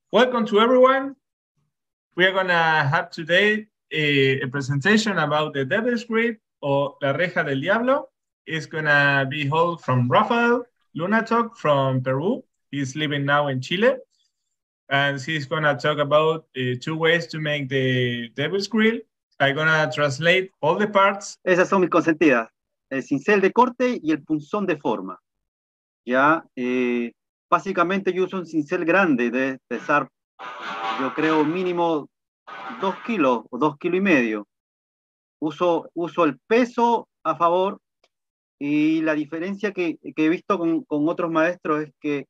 Welcome to everyone. We are gonna have today a presentation about the Devil's Grid or La Reja del Diablo. It's gonna be held from Rafael Lunatok from Peru. He's living now in Chile. And he's gonna talk about two ways to make the Devil's Grill. I'm gonna translate all the parts. Esas son mis consentidas. El cincel de corte y el punzón de forma. Ya, básicamente yo uso un cincel grande, de pesar, yo creo, mínimo 2 kilos o 2 kilos y medio. Uso el peso a favor, y la diferencia que he visto con otros maestros es que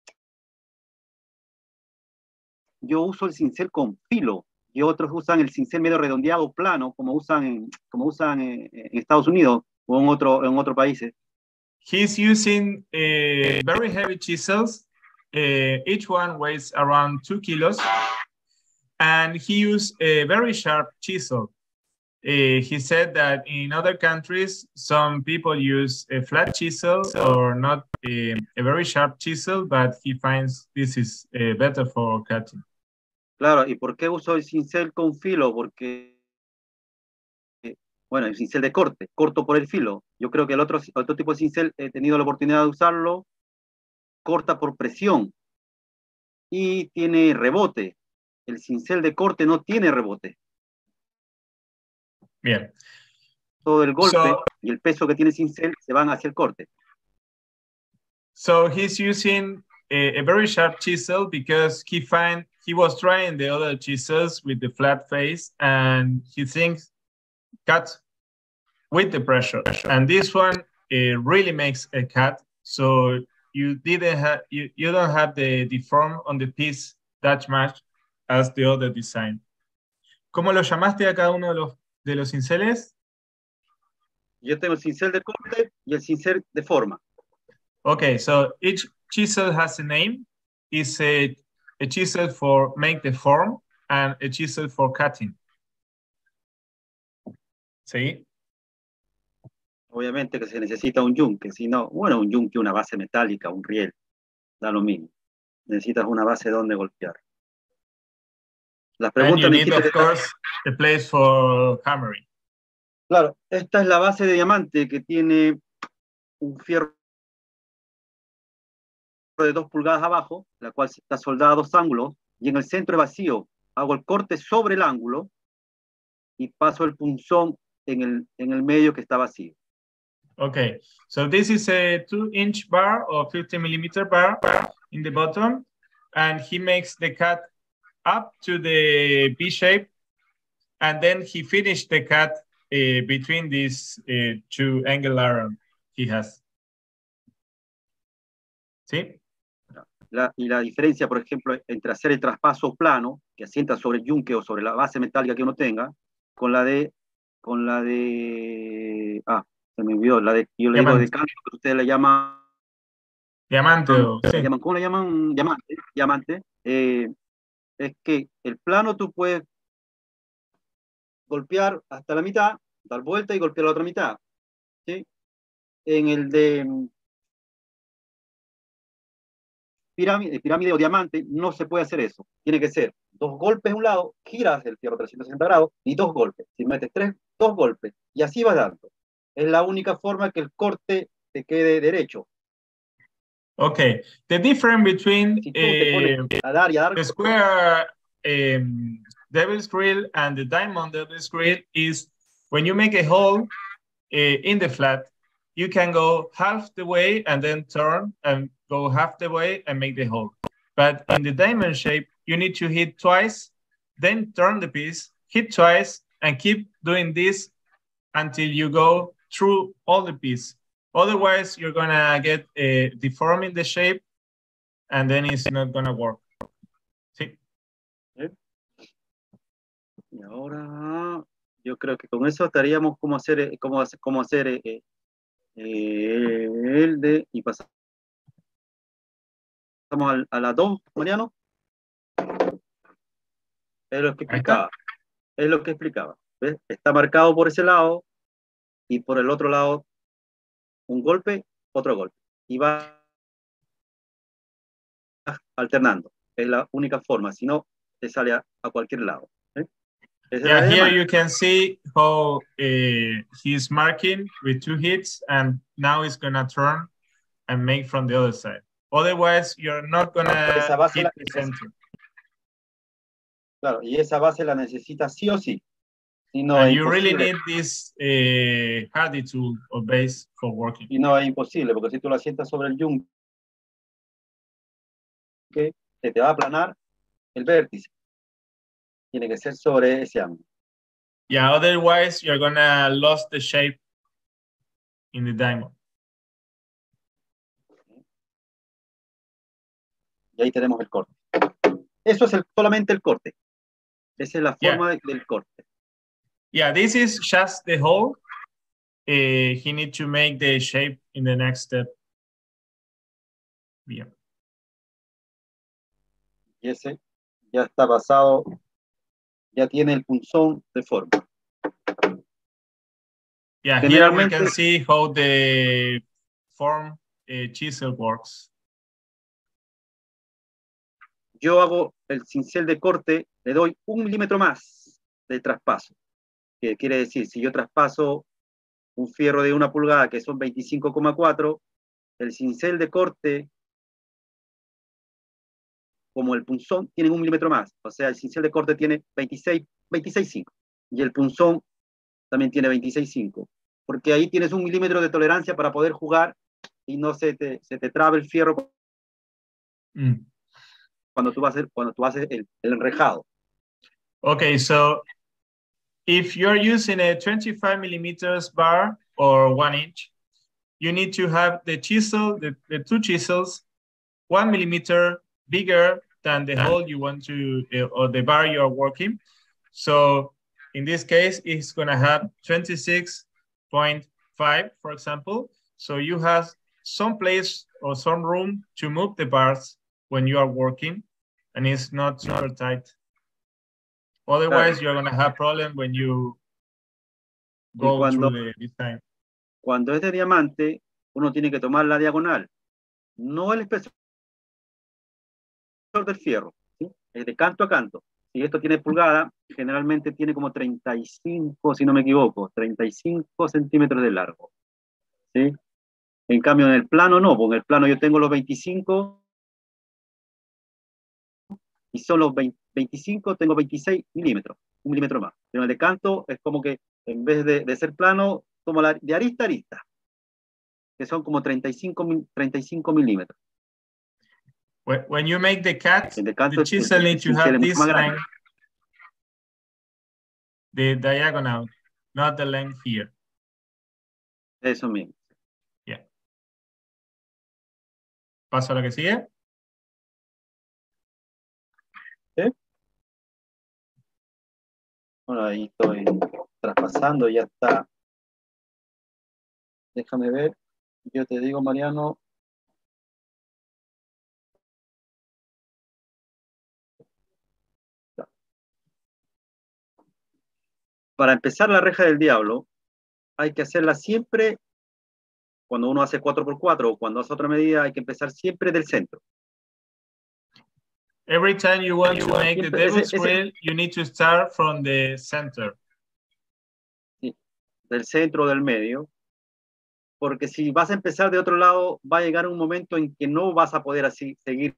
yo uso el cincel con filo y otros usan el cincel medio redondeado plano, como usan en Estados Unidos o en otros países. He's using very heavy chisels. Each one weighs around 2 kilos. And he used a very sharp chisel. He said that in other countries, some people use a flat chisel or not a very sharp chisel, but he finds this is better for cutting. Claro, ¿y por qué uso el cincel con filo? Porque, bueno, el cincel de corte, corto por el filo. Yo creo que el otro tipo de cincel, he tenido la oportunidad de usarlo, corta por presión y tiene rebote. El cincel de corte no tiene rebote. Bien. Todo el golpe y el peso que tiene el cincel se van hacia el corte. So he's using a very sharp chisel because he was trying the other chisels with the flat face and he thinks cut with the pressure. And this one really makes a cut. So you don't have the deform on the piece that much as the other design. ¿Cómo lo llamaste a cada uno de los cinceles? Yo tengo el cincel de corte y el cincel de forma. Okay, so each chisel has a name. It's a chisel for make the form and a chisel for cutting. ¿Sí? Obviamente que se necesita un yunque, si no, bueno, un yunque, una base metálica, un riel, da lo mismo. Necesitas una base donde golpear. Las preguntas and you need, of course, a place for hammering. Claro, esta es la base de diamante que tiene un fierro de 2 pulgadas abajo, la cual está soldada a 2 ángulos, y en el centro es vacío. Hago el corte sobre el ángulo y paso el punzón en el medio que está vacío. Okay, so this is a 2-inch bar or 50mm bar in the bottom, and he makes the cut up to the V shape, and then he finished the cut between these two angle iron he has. ¿Sí? Y la diferencia, por ejemplo, entre hacer el traspaso plano, que asienta sobre el yunque o sobre la base metálica que uno tenga, con la de se me olvidó, yo le digo de canto, pero ustedes le llaman diamante. ¿Cómo le llaman? Diamante. Es que el plano tú puedes golpear hasta la mitad, dar vuelta y golpear la otra mitad, ¿sí? En el de pirámide o diamante no se puede hacer eso. Tiene que ser 2 golpes a un lado, giras el fierro 360 grados y 2 golpes. Si metes 2 golpes y así vas dando. Es la única forma que el corte te quede derecho. Okay, the difference between the square Devil's Grill and the diamond Devil's Grill is when you make a hole in the flat, you can go half the way and then turn and go half the way and make the hole. But in the diamond shape, you need to hit twice, then turn the piece, hit twice, and keep doing this until you go through all the piece. Otherwise, you're gonna get deforming the shape, and then it's not gonna work. ¿Sí? Y ahora, yo creo que con eso estaríamos cómo hacer el de y pasamos a la 2, Mariano. Es lo que explicaba. ¿Ves? Está marcado por ese lado y por el otro lado un golpe, otro golpe. Y va alternando. es la única forma, si no, te sale a cualquier lado. Yeah, here you can see how he's marking with 2 hits, and now he's gonna turn and make from the other side. Otherwise, you're not gonna hit the center. Claro, y esa base la necesitas sí o sí. Si no, and you really need this hardy tool or base for working. Y no, es imposible, porque si tú la sientas sobre el yunque, se te va a aplanar el vértice. Tiene que ser sobre ese ángulo. Yeah, otherwise you're gonna lose the shape in the diamond. Y ahí tenemos el corte. Eso es solamente el corte. Esa es la forma del corte. Yeah, this is just the hole. He needs to make the shape in the next step. Bien. Y ese ya está basado, ya tiene el punzón de forma. Yeah, here we can see how the form chisel works. Yo hago el cincel de corte, le doy 1 milímetro más de traspaso. Que quiere decir, si yo traspaso un fierro de 1 pulgada, que son 25,4, el cincel de corte, como el punzón, tiene 1 milímetro más. O sea, el cincel de corte tiene 26,5. Y el punzón también tiene 26,5. Porque ahí tienes 1 milímetro de tolerancia para poder jugar y no se te trabe el fierro cuando tú haces el enrejado. Okay, so if you're using a 25 millimeters bar or 1 inch, you need to have the chisel, the 2 chisels, 1 millimeter bigger than the hole you want to, or the bar you are working. So in this case, it's gonna have 26.5, for example. So you have some place or some room to move the bars when you are working, and it's not super tight. Otherwise, you're gonna have problem when you go through the design. Cuando es de diamante, uno tiene que tomar la diagonal, no el espesor del fierro, ¿sí? Es de canto a canto. Si esto tiene pulgada, generalmente tiene como 35, si no me equivoco, 35 centímetros de largo, ¿sí? En cambio, en el plano no, porque en el plano yo tengo los 25 y son los 25, tengo 26 milímetros, 1 milímetro más. Pero en el de canto es como que en vez de ser plano, tomo de arista a arista, que son como 35 milímetros. When you make the cut, the chisel needs to have this length, the diagonal, not the length here. Eso mismo. Yeah. ¿Paso a lo que sigue? ¿Sí? Bueno, ahí estoy traspasando, ya está. Déjame ver. Yo te digo, Mariano. Para empezar la reja del diablo, hay que hacerla siempre, cuando uno hace 4x4 o cuando hace otra medida, hay que empezar siempre del centro. Every time you want to make the devil's grill, you need to start from the center. Sí, del centro o del medio. Porque si vas a empezar de otro lado, va a llegar un momento en que no vas a poder así seguir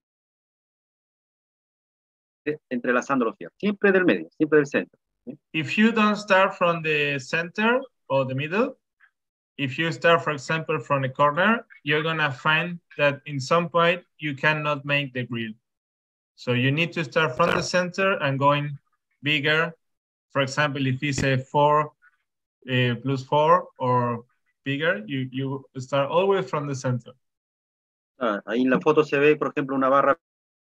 entrelazando los fierros. Siempre del medio, siempre del centro. ¿Sí? If you don't start from the center or the middle, if you start, for example, from the corner, you're gonna find that in some point you cannot make the grill. So you need to start from the center and going bigger. For example, if it's a 4 plus 4 or bigger, you start always from the center. Ahí en la foto se ve, por ejemplo, una barra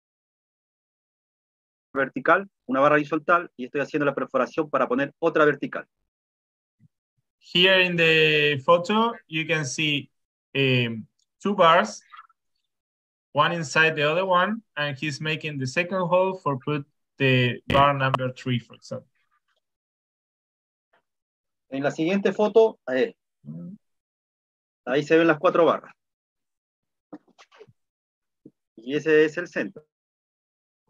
vertical, una barra horizontal, y estoy haciendo la perforación para poner otra vertical. Here in the photo, you can see 2 bars, one inside the other one, and he's making the second hole for put the bar number 3, for example. En la siguiente foto, ahí se ven las 4 barras. Y ese es el centro.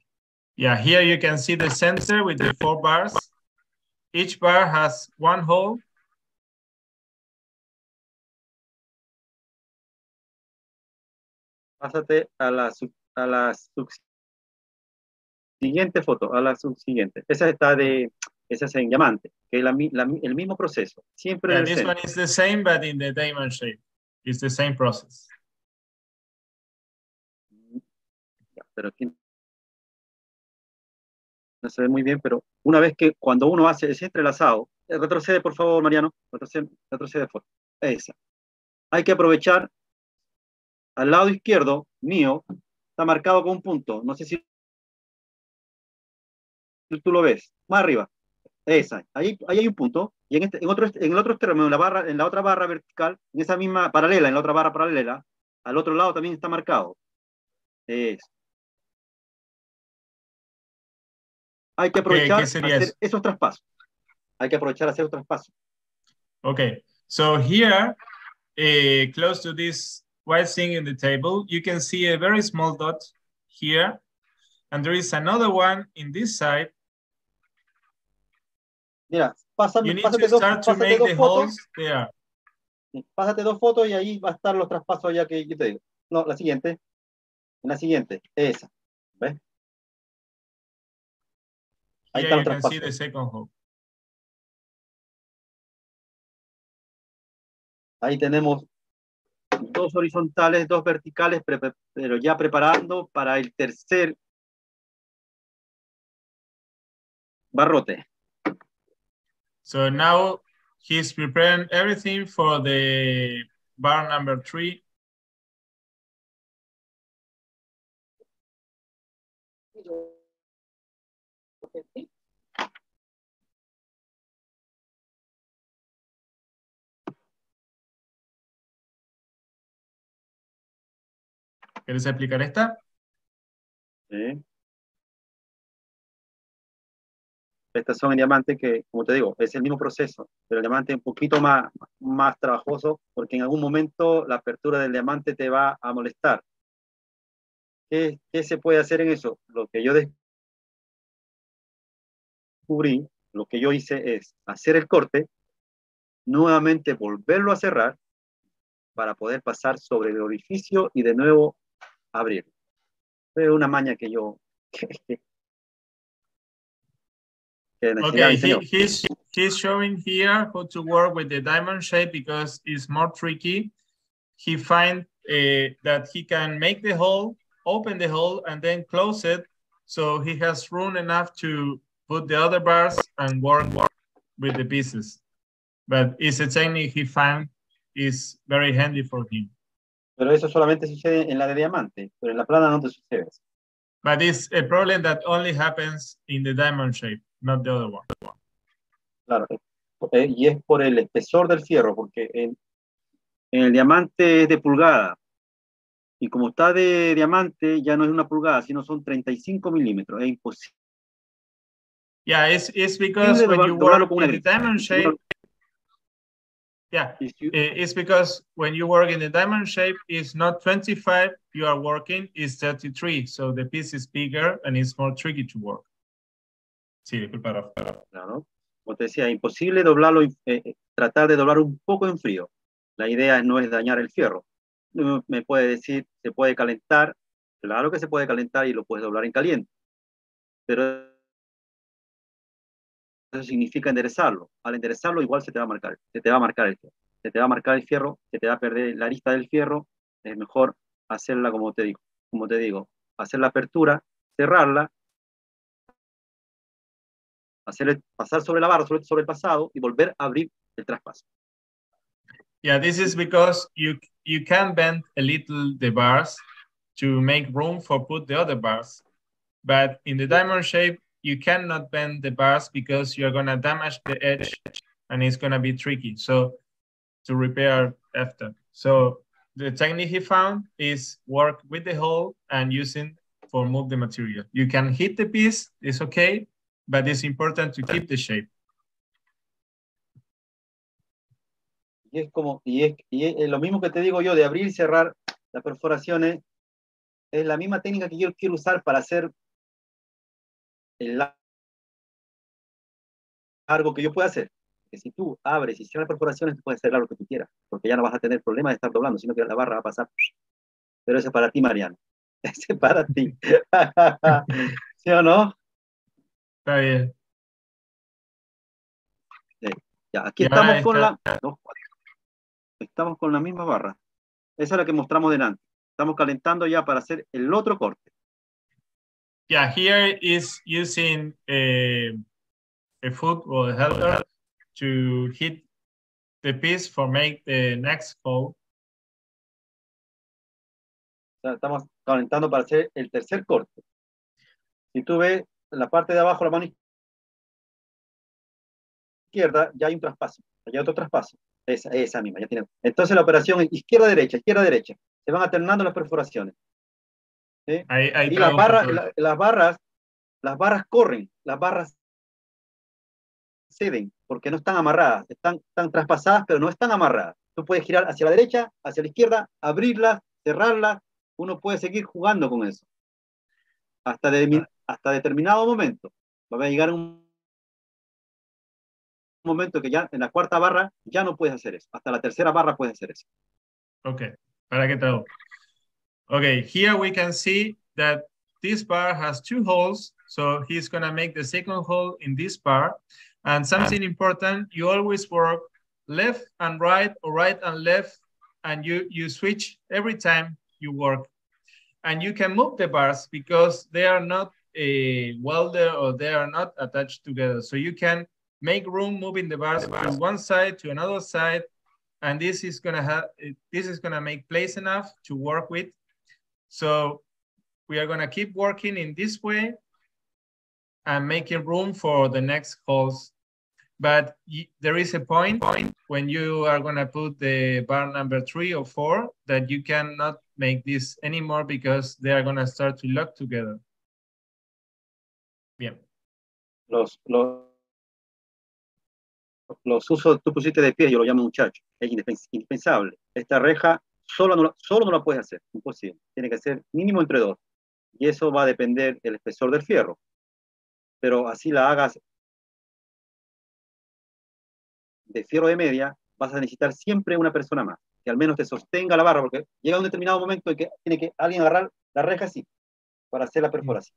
Yeah, here you can see the center with the 4 bars. Each bar has 1 hole. Pásate a la subsiguiente foto, a la subsiguiente. Esa es en diamante, que es el mismo proceso. Siempre Yeah, en el this centro. one is the same, but in the diamond shape. It's the same process. Pero aquí no se ve muy bien, pero una vez que cuando uno hace ese entrelazado, retrocede por favor, Mariano, retrocede foto. Esa. Hay que aprovechar al lado izquierdo mío, está marcado con un punto. No sé si tú lo ves. Más arriba. Esa. Ahí hay un punto. Y en el otro extremo, en la otra barra vertical, en esa misma paralela, en la otra barra paralela, al otro lado también está marcado. Eso. Hay que aprovechar hacer esos traspasos. Hay que aprovechar hacer otros traspasos. Okay. So here, close to this white thing in the table, you can see a very small dot here. And there is another one in this side. Mira, you need to start to make the holes there. Pásate 2 fotos y ahí va a estar los traspasos ya que yo te digo. No, la siguiente. En la siguiente, esa. ¿Ves? Ahí está el traspaso. See the second hole. Ahí tenemos 2 horizontales, 2 verticales, pero ya preparando para el tercer barrote. So now he's preparing everything for the bar number 3. ¿Quieres explicar esta? Sí. Estas son en diamante que, como te digo, es el mismo proceso, pero el diamante es un poquito más trabajoso porque en algún momento la apertura del diamante te va a molestar. ¿Qué se puede hacer en eso? Lo que yo descubrí, lo que yo hice es hacer el corte, nuevamente volverlo a cerrar para poder pasar sobre el orificio y de nuevo abrir. Es una maña que yo okay, he's showing here how to work with the diamond shape because it's more tricky. He finds that he can make the hole, open the hole, and then close it. So he has room enough to put the other bars and work with the pieces. But it's a technique he found is very handy for him. Pero eso solamente sucede en la de diamante, pero en la plana no te sucede. But it's a problem that only happens in the diamond shape, not the other one. Claro, y es por el espesor del fierro, porque en el diamante es de pulgada, y como está de diamante, ya no es 1 pulgada, sino son 35 milímetros, es imposible. Yeah, it's because when you work in the diamond shape, yeah, it's because when you work in the diamond shape, it's not 25 you are working, it's 33. So the piece is bigger and it's more tricky to work. Sí, disculpa. Claro. Como te decía, imposible doblarlo, tratar de doblar un poco en frío. La idea no es dañar el fierro. Me puede decir, se puede calentar. Claro que se puede calentar y lo puedes doblar en caliente. Pero eso significa enderezarlo. Al enderezarlo igual se te va a marcar el fierro. Se te va a marcar el fierro, se te va a perder la arista del fierro. Es mejor hacerla como te digo, hacer la apertura, cerrarla, pasar sobre la barra, sobre el pasado y volver a abrir el traspaso. Yeah, this is because you can bend a little the bars to make room for put the other bars. But in the diamond shape, you cannot bend the bars because you're going to damage the edge and it's going to be tricky. So to repair after. So the technique he found is work with the hole and using for move the material. You can hit the piece, it's okay, but it's important to keep the shape. Y es lo mismo que te digo yo de abrir y cerrar las perforaciones, es la misma técnica que yo quiero usar para hacer el largo que yo pueda hacer. Que si tú abres y cierras perforaciones, tú puedes hacer lo que tú quieras, porque ya no vas a tener problema de estar doblando, sino que la barra va a pasar. Pero ese es para ti, Mariano. Ese es para ti. ¿Sí o no? Está bien. Sí. Ya, aquí Y ahora estamos con está. estamos con la misma barra. Esa es la que mostramos delante. Estamos calentando ya para hacer el otro corte. Yeah, here is using a foot or a helper to hit the piece for make the next hole. O sea, estamos calentando para hacer el tercer corte. Si tú ves en la parte de abajo, la mano izquierda, ya hay un traspaso. Ya hay otro traspaso. Esa misma, ya tiene. Entonces la operación es izquierda-derecha, izquierda-derecha. Se van alternando las perforaciones. ¿Sí? Ahí Y las tradujo barras, todo. las barras corren, las barras ceden, porque no están amarradas, están traspasadas, pero no están amarradas. Tú puedes girar hacia la derecha, hacia la izquierda, abrirlas, cerrarlas, uno puede seguir jugando con eso. Hasta determinado momento. Va a llegar un momento que ya en la cuarta barra ya no puedes hacer eso. Hasta la tercera barra puedes hacer eso. Okay, para que traduzco. Okay, here we can see that this bar has 2 holes, so he's gonna make the second hole in this bar. And something important, you always work left and right or right and left, and you switch every time you work. And you can move the bars because they are not welded or they are not attached together. So you can make room moving the bars from one side to another side, and this is gonna make place enough to work with. So we are gonna keep working in this way and making room for the next holes. But there is a point when you are gonna put the bar number 3 or 4 that you cannot make this anymore because they are gonna start to lock together. Bien. Los usos, tú pusiste de pie, yo lo llamo muchacho, es indispensable. Esta reja solo no la puedes hacer, imposible. Tiene que ser mínimo entre 2. Y eso va a depender del espesor del fierro. Pero así la hagas de fierro de media, vas a necesitar siempre una persona más, que al menos te sostenga la barra, porque llega un determinado momento en que tiene que alguien agarrar la reja así, para hacer la perforación.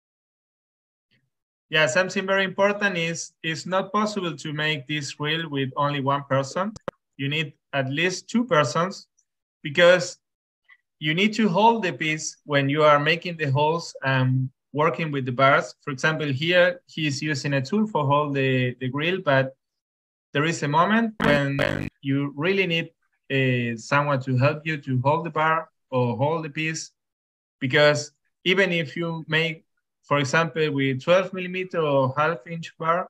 Yeah, something very important is it's not possible to make this drill with only one person. You need at least 2 persons because you need to hold the piece when you are making the holes and working with the bars. For example, here he's using a tool for hold the grill, but there is a moment when you really need someone to help you to hold the bar or hold the piece, because even if you make, for example, with 12 millimeter or half-inch bar,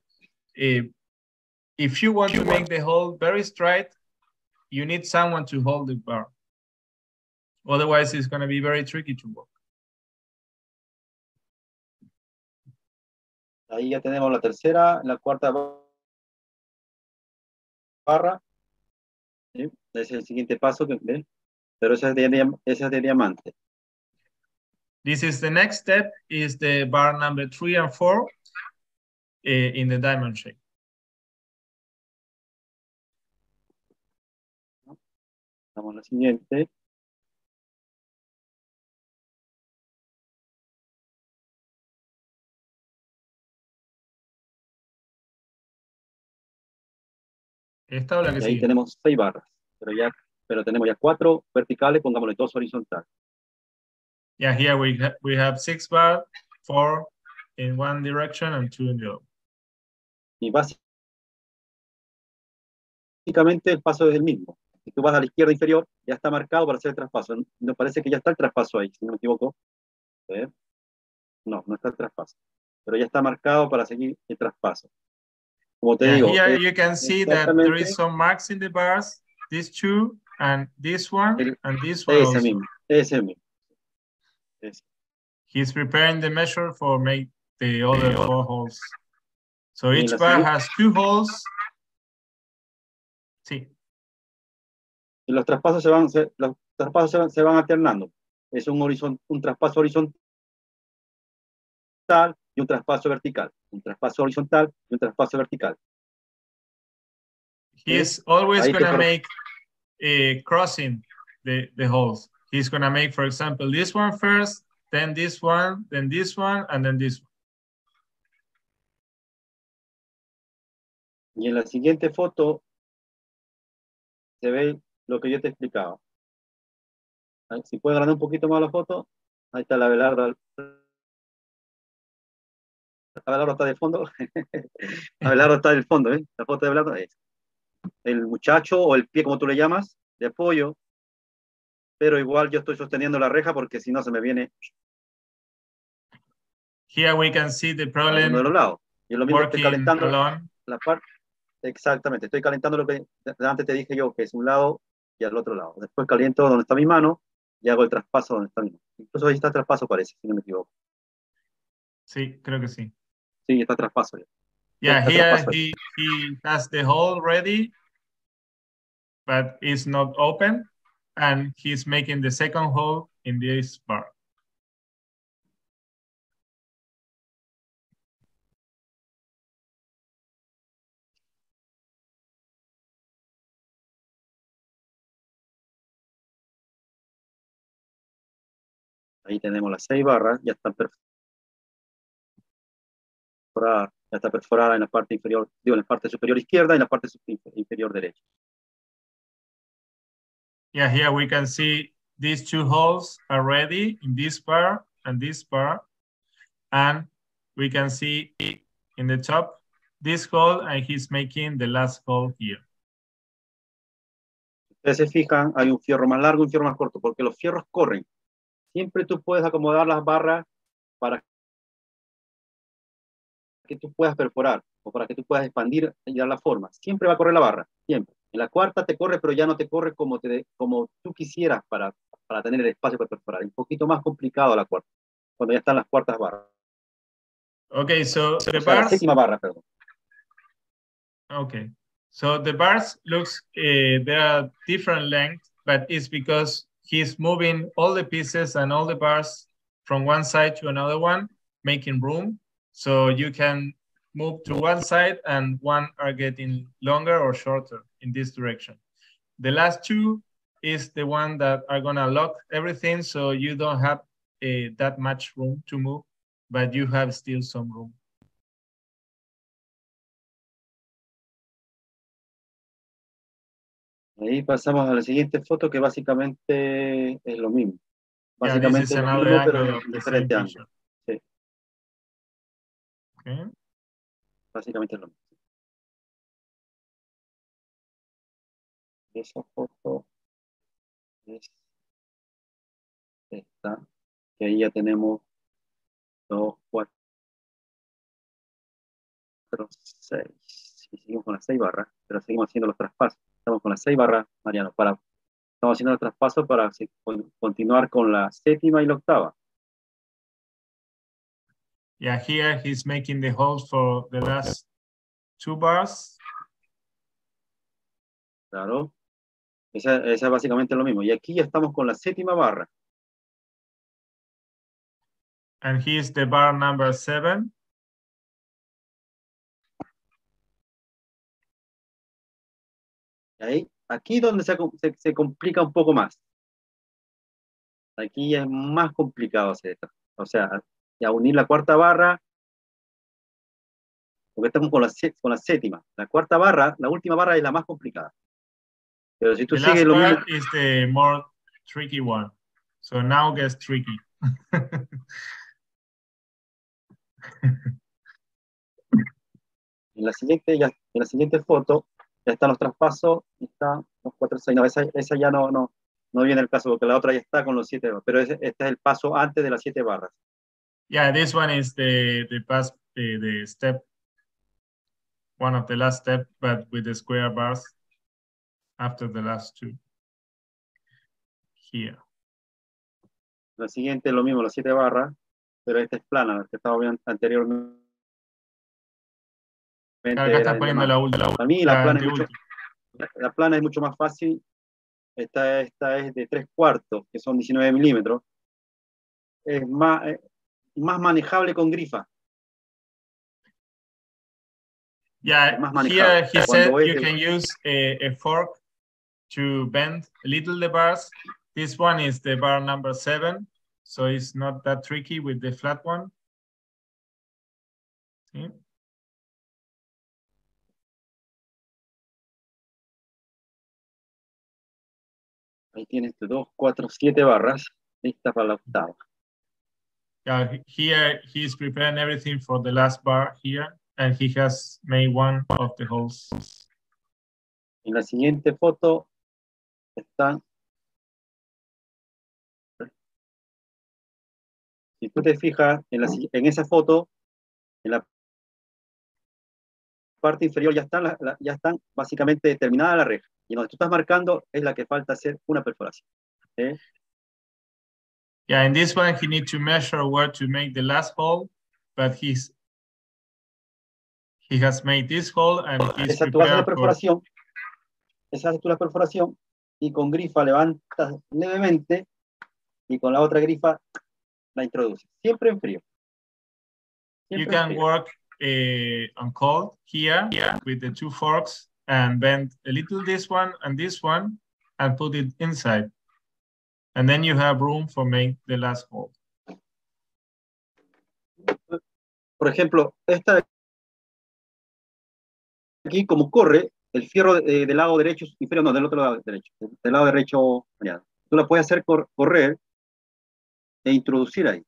if you want to make the hole very straight, you need someone to hold the bar. Otherwise, it's going to be very tricky to work. Ahí ya tenemos la tercera, la cuarta barra. ¿Sí? Ese es el siguiente paso, ¿ven? Pero esa es de diamante. This is the next step, is the bar number 3 and 4 in the diamond shape. Vamos a la siguiente. Esta o la que Y ahí sigue. tenemos 6 barras, pero tenemos ya 4 verticales, pongámosle 2 horizontales. Yeah, here we have 6 bars, 4 in one direction and 2 in the other. Y básicamente el paso es el mismo. Si tú vas a la izquierda inferior, ya está marcado para hacer el traspaso. Me parece que ya está el traspaso ahí, si no me equivoco. No está el traspaso. Pero ya está marcado para seguir el traspaso. Como te digo. Here you can see that there is some marks in the bars, these 2, and this one, and this one also. Ese mismo. He's preparing the measure for make the other 4 holes. So each bar has 2 holes. Sí. Y los traspasos se van alternando. Es un traspaso horizontal y un traspaso vertical, un traspaso horizontal y un traspaso vertical. He's always going to make crossing the holes. He's going to make, for example, this one first, then this one, then this one, and then this one. Y en la siguiente foto se ve lo que yo te he explicado. Si puedo agrandar un poquito más la foto, ahí está la Abelardo. Abelardo está de fondo. Abelardo está del fondo, ¿eh? La foto de Abelardo es el muchacho o el pie, como tú le llamas, de apoyo, pero igual yo estoy sosteniendo la reja porque si no se me viene. Here we can see the problem. Uno de los lados. Y lo mismo estoy calentando la parte. Exactamente, estoy calentando lo que antes te dije yo, que es un lado y al otro lado. Después caliento donde está mi mano y hago el traspaso donde está mi mano. Incluso ahí está el traspaso, parece, si no me equivoco. Sí, creo que sí. Sí, está el traspaso. Yeah, here he has the hole ready, but it's not open, and he's making the second hole in this bar. Ahí tenemos las 6 barras, ya están perforadas, ya está perforada en la parte inferior, digo, en la parte superior izquierda y en la parte inferior derecha. Yeah, here we can see these 2 holes are ready in this bar and this bar, and we can see in the top this hole, and he's making the last hole here. Ustedes se fijan, hay un fierro más largo y un fierro más corto, porque los fierros corren. Siempre tú puedes acomodar las barras para que tú puedas perforar o para que tú puedas expandir y dar la forma. Siempre va a correr la barra, siempre. En la cuarta te corre, pero ya no te corre como tú quisieras para tener el espacio para perforar. Es un poquito más complicado la cuarta, cuando ya están las cuartas barras. Okay, so the bars... La séptima barra, perdón. Okay, so the bars looks, there are different lengths, but it's because he's moving all the pieces and all the bars from one side to another one, making room. So you can move to one side and one are getting longer or shorter in this direction. The last 2 is the one that are gonna lock everything, so you don't have that much room to move, but you have still some room. Ahí pasamos a la siguiente foto, que básicamente es lo mismo. Básicamente es lo mismo, pero en diferente ángulo. Sí. Okay. Básicamente es lo mismo. Esa foto es esta, que ahí ya tenemos 2, 4, 6. Y seguimos con las 6 barras, pero seguimos haciendo los traspasos. Estamos con las 6 barras, Mariano, estamos haciendo los traspasos para continuar con la séptima y la octava. Yeah, here he's making the holes for the last 2 bars. Claro. Esa es básicamente lo mismo. Y aquí ya estamos con la séptima barra. And here's the bar number 7. Ahí, aquí donde se complica un poco más. Aquí ya es más complicado hacer esto. O sea, ya unir la cuarta barra, porque estamos con la séptima. La cuarta barra, la última barra es la más complicada. Pero si tú sigues lo mismo... is the more tricky one. So now gets tricky. En la siguiente foto ya están los traspasos, está los 4, 6. No, esa ya no viene el caso, porque la otra ya está con los 7 barras. Pero este es el paso antes de las 7 barras. Yeah, this one is the step, one of the last step, but with the square bars after the last 2. Here. La siguiente es lo mismo, las 7 barras, pero esta es plana, la que estaba viendo anteriormente. Acá estás poniendo la última. Para mí la plana es mucho más fácil. Esta es de 3/4, que son 19 milímetros. Es más manejable con grifa. Yeah, here he said you can use a fork to bend a little the bars. This one is the bar number 7, so it's not that tricky with the flat one. ¿Sí? Ahí tienes 2, 4, 7 barras. Esta para la octava. Yeah, here he's preparing everything for the last bar here, and he has made one of the holes. En la siguiente foto está. Si tú te fijas en esa foto, en la parte inferior ya están básicamente terminada la reja. Y donde tú estás marcando es la que falta hacer una perforación. ¿Eh? Yeah, in this one he needs to measure where to make the last hole, but he has made this hole and he's esa tú haces la perforación. Esa haces tú la perforación y con grifa levantas levemente y con la otra grifa la introduces. Siempre en frío. You can work on cold here with the 2 forks and bend a little this one and put it inside. And then you have room for make the last hole. Por ejemplo, esta de aquí, como corre, el fierro del lado derecho inferior, no, del otro lado derecho, del lado derecho, ya. Tú la puedes hacer correr e introducir ahí.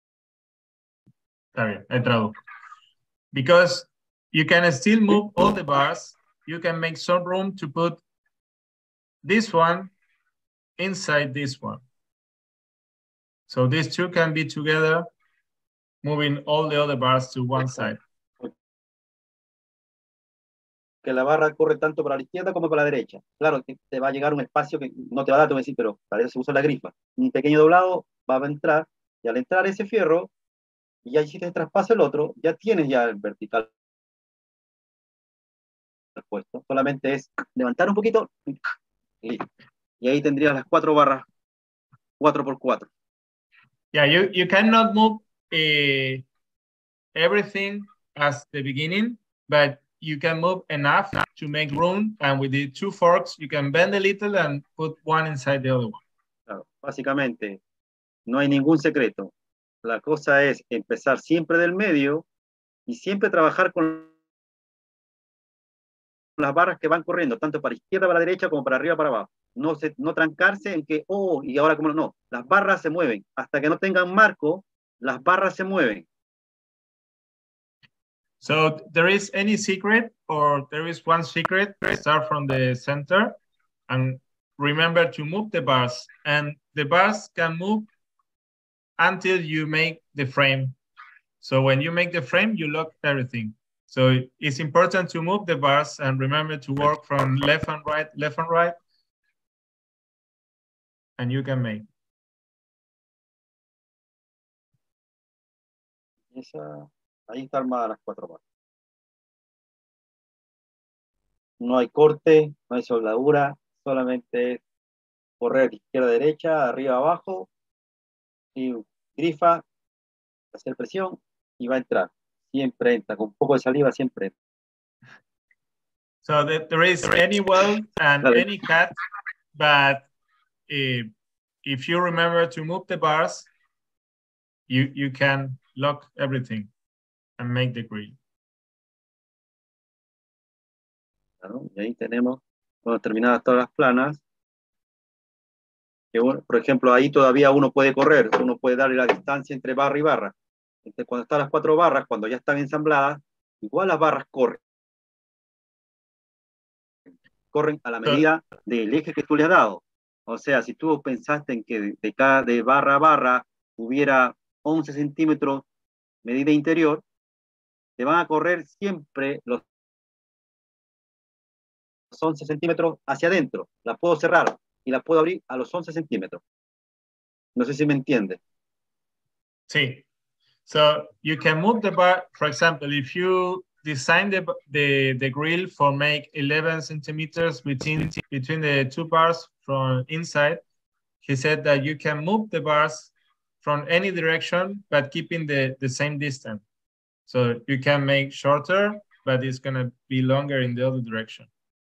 Está bien, I traduzco. Because you can still move all the bars, you can make some room to put this one inside this one. So these two can be together, moving all the other bars to one side. Que la barra corre tanto para la izquierda como para la derecha. Claro, que te va a llegar un espacio que no te va a dar, te voy a decir, pero para eso se usa la grifa. Un pequeño doblado va a entrar, y al entrar ese fierro, y ya hiciste el traspaso el otro, ya tienes ya el vertical puesto. Solamente es levantar un poquito, y ahí tendrías las 4 barras, 4x4. Yeah, you cannot move everything as the beginning, but you can move enough to make room, and with the 2 forks, you can bend a little and put one inside the other one. Claro, básicamente, no hay ningún secreto. La cosa es empezar siempre del medio y siempre trabajar con las barras que van corriendo, tanto para izquierda, para derecha, como para arriba, para abajo. No trancarse en que, y ahora como no. Las barras se mueven. Hasta que no tengan marco, las barras se mueven. So there is any secret, or there is one secret? Start from the center and remember to move the bars, and the bars can move until you make the frame. So when you make the frame, you lock everything. So it's important to move the bars and remember to work from left and right, and you can make. Ahí está armada las 4 barras. No hay corte, no hay soldadura, solamente es correr de izquierda a derecha, arriba a abajo, y grifa, hacer presión y va a entrar. Siempre entra, con un poco de saliva siempre entra. So there is any weld and any cut, but if you remember to move the bars, you can lock everything and make the grill. Claro, y ahí tenemos terminadas todas las planas. Que, por ejemplo, ahí todavía uno puede correr, uno puede darle la distancia entre barra y barra. Entonces, cuando están las 4 barras, cuando ya están ensambladas, igual las barras corren a la medida del eje que tú le has dado. O sea, si tú pensaste en que de barra a barra hubiera 11 centímetros medida interior, te van a correr siempre los 11 centímetros hacia adentro. La puedo cerrar y la puedo abrir a los 11 centímetros. No sé si me entiende. Sí. So you can move the bar. For example, if you design the grill for make 11 centimeters between the 2 bars from inside, he said that you can move the bars from any direction, but keeping the same distance. So you can make shorter but it's going to be longer in the other direction.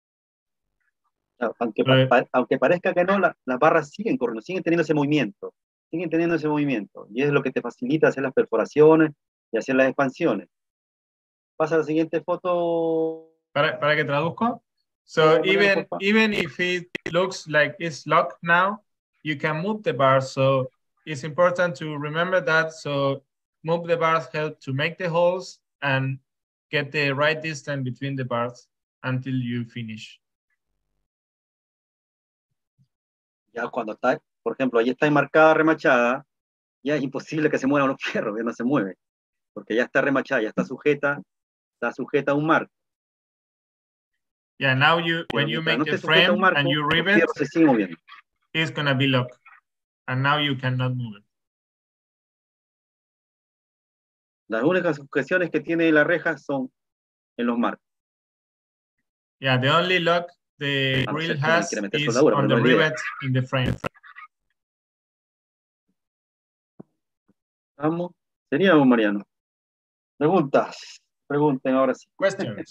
Aunque parezca que no, las barras siguen corriendo, siguen teniendo ese movimiento. Y es lo que te facilita hacer las perforaciones y hacer las expansiones. Pasa a la siguiente foto. ¿Para que traduzco? So even if it looks like it's locked now, you can move the bars. So it's important to remember that. So move the bars help to make the holes and get the right distance between the bars until you finish. Ya cuando está, por ejemplo, ahí está enmarcada, remachada, ya es imposible que se muevan los fierros, ya no se mueve, porque ya está remachada, ya está sujeta a un marco. Yeah, now when you make the frame marco, and you rivet, se sigue moviendo. It's gonna be locked, and now you cannot move it. Las únicas sujeciones que tiene la reja son en los marcos. Yeah, the only lock the grill has is on the rivet in the frame. Vamos, seríamos, Mariano. Pregunten ahora sí. Questions.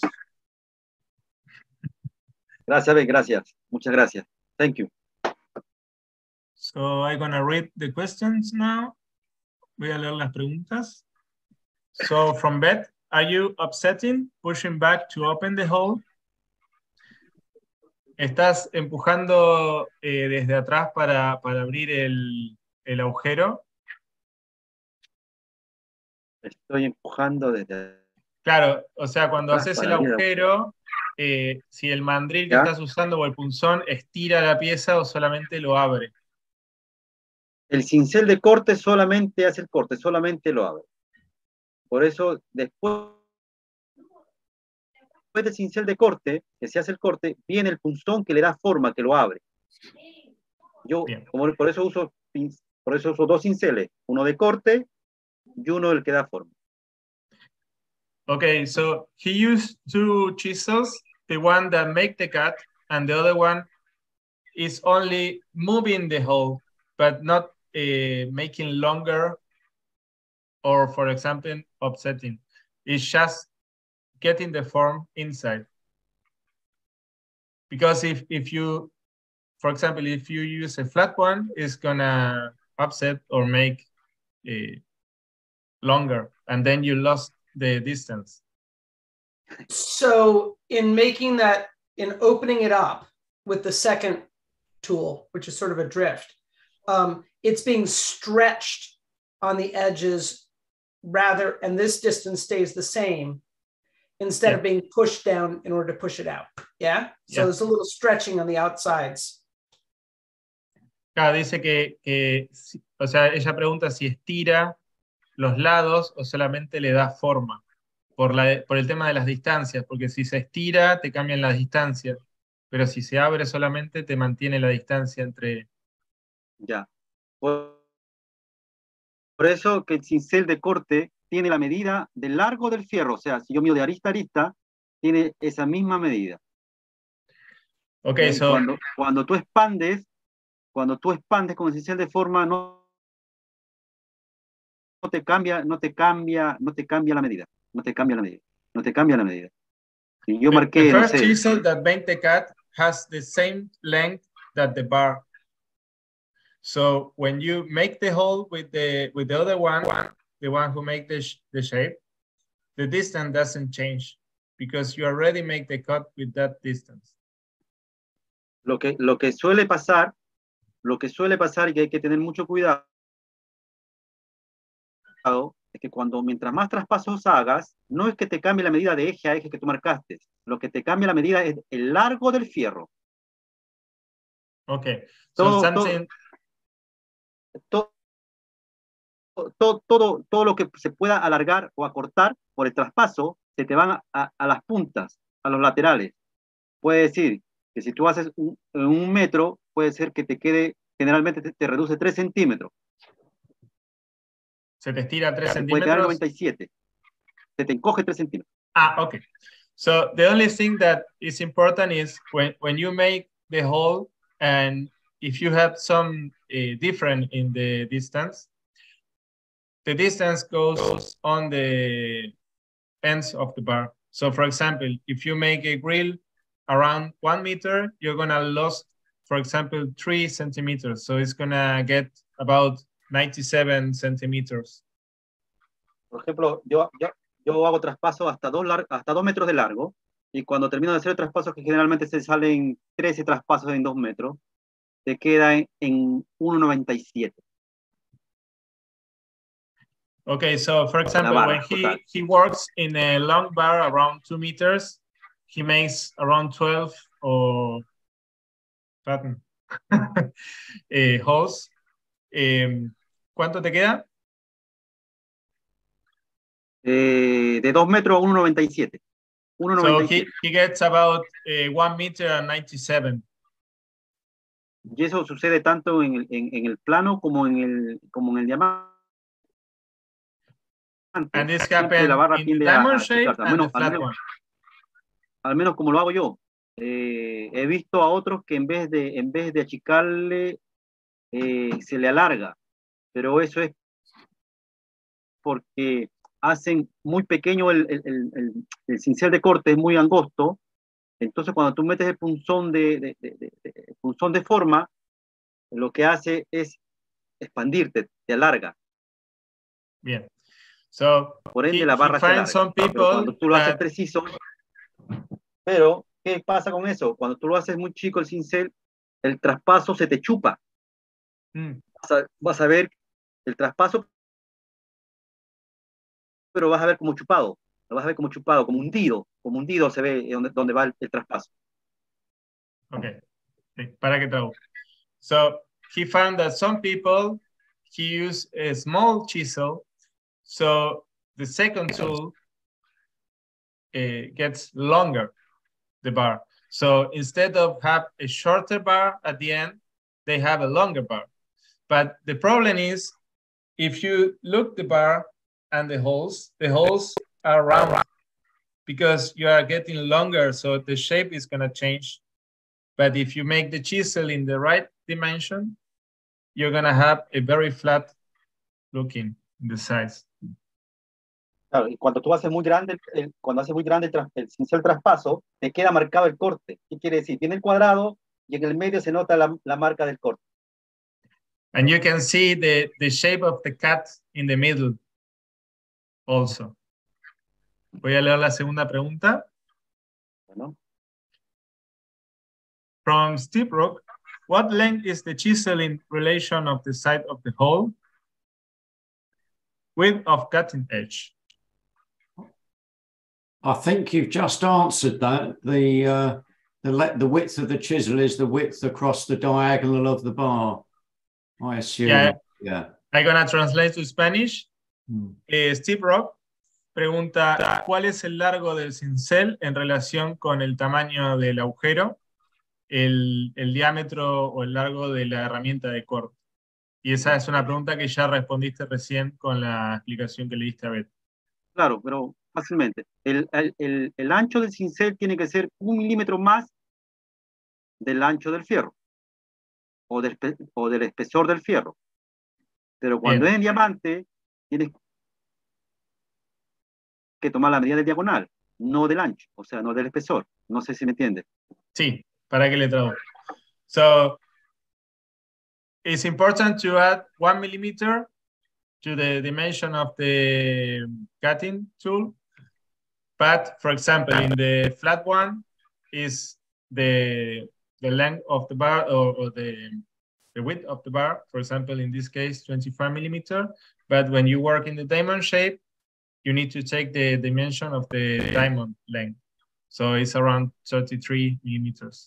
Gracias. Muchas gracias. Thank you. So I'm gonna read the questions now. Voy a leer las preguntas. So from Beth, are you upsetting, pushing back to open the hole? ¿Estás empujando desde atrás para abrir el agujero? Estoy empujando desde... Claro, o sea, cuando haces el agujero, si el mandril que estás usando o el punzón estira la pieza o solamente lo abre. El cincel de corte solamente hace el corte, solamente lo abre. Por eso, después del cincel de corte, que se hace el corte, viene el punzón que le da forma, que lo abre. Yo, por eso uso dos cinceles, uno de corte y uno el que da forma. Okay, so he used two chisels, the one that make the cut, and the other one is only moving the hole, but not making longer, or for example, offsetting. It's just getting the form inside. Because if you, for example, if you use a flat one, it's gonna offset or make longer, and then you lost the distance. So in making that, in opening it up with the second tool, which is sort of a drift, it's being stretched on the edges rather, and this distance stays the same instead of being pushed down in order to push it out. Yeah? So there's a little stretching on the outsides. Claro, dice que, o sea, ella pregunta si estira los lados o solamente le da forma por el tema de las distancias, porque si se estira te cambian las distancias, pero si se abre solamente te mantiene la distancia entre... Ya. Por eso que el cincel de corte tiene la medida del largo del fierro, o sea, si yo mido de arista a arista, tiene esa misma medida. Okay, so... Cuando tú expandes con el cincel de forma, no te cambia la medida. Si yo marqué, the first chisel that make the cut has the same length that the bar. So when you make the hole with the other one, the one who make the shape, the distance doesn't change because you already make the cut with that distance. Lo que suele pasar y que hay que tener mucho cuidado es que mientras más traspasos hagas, no es que te cambie la medida de eje a eje que tú marcaste. Lo que te cambia la medida es el largo del fierro. Okay. So todo lo que se pueda alargar o acortar por el traspaso, se te van a las puntas, a los laterales. Puede decir que si tú haces un metro, puede ser que te quede, generalmente te reduce 3 centímetros. Se te estira 3 centímetros. Puede quedar 97. Se te encoge 3 centímetros. Okay. So the only thing that is important is when you make the hole, and if you have some difference in the distance goes on the ends of the bar. So for example, if you make a grill around 1 meter, you're gonna lose, for example, 3 centimeters. So it's gonna get about 97 centimeters. Por ejemplo, yo hago traspasos hasta 2 metros de largo, y cuando termino de hacer el traspaso, que generalmente se salen 13 traspasos en 2 metros, te queda en 1,97. Okay, so for example, when he works in a long bar around 2 meters, he makes around 12 or holes. ¿Cuánto te queda? De 2 metros a 1,97. So he gets about 1 meter and 97. Y eso sucede tanto en el plano como en el diamante. And this happens in the diamond shape and the flat one. Al menos como lo hago yo. He visto a otros que en vez de achicarle, se le alarga. Pero eso es porque hacen muy pequeño el cincel de corte, es muy angosto. Entonces cuando tú metes el punzón de forma, lo que hace es expandirte, te alarga. Bien. So, por ende la barra se alarga. Pero cuando tú lo haces preciso, pero ¿qué pasa con eso? Cuando tú lo haces muy chico el cincel, el traspaso se te chupa. Vas a ver el traspaso, pero vas a ver como chupado. Lo vas a ver como chupado, como hundido se ve donde va el traspaso. Okay. Para que traduzca. So he found that some people use a small chisel, so the second tool gets longer, the bar. So instead of have a shorter bar at the end, they have a longer bar. But the problem is, if you look the bar and the holes are round because you are getting longer, so the shape is going to change. But if you make the chisel in the right dimension, you're going to have a very flat looking in the size. Claro, y cuando tú haces muy grande, el cincel traspaso, te queda marcado el corte. ¿Qué quiere decir? Tiene el cuadrado y en el medio se nota la marca del corte. And you can see the shape of the cat in the middle also. Voy a leer la segunda pregunta. Bueno. From Steve Rock, what length is the chisel in relation of the side of the hole? Width of cutting edge. I think you've just answered that. The width of the chisel is the width across the diagonal of the bar, I assume. Yeah. I'm going to translate to Spanish. Steve Rock pregunta, ¿cuál es el largo del cincel en relación con el tamaño del agujero, el diámetro o el largo de la herramienta de corte? Y esa es una pregunta que ya respondiste recién con la explicación que le diste a Beth. Claro, pero fácilmente. El ancho del cincel tiene que ser 1 milímetro más del ancho del fierro o del espesor del fierro. Pero cuando es en diamante, tienes que tomar la medida del diagonal, no del ancho, o sea, no del espesor. No sé si me entiende. Sí, para que le traduzca. So, it's important to add 1 millimeter to the dimension of the cutting tool. But for example, in the flat one is the length of the bar or the width of the bar. For example, in this case, 25 millimeter. But when you work in the diamond shape, you need to take the dimension of the diamond length. So it's around 33 millimeters.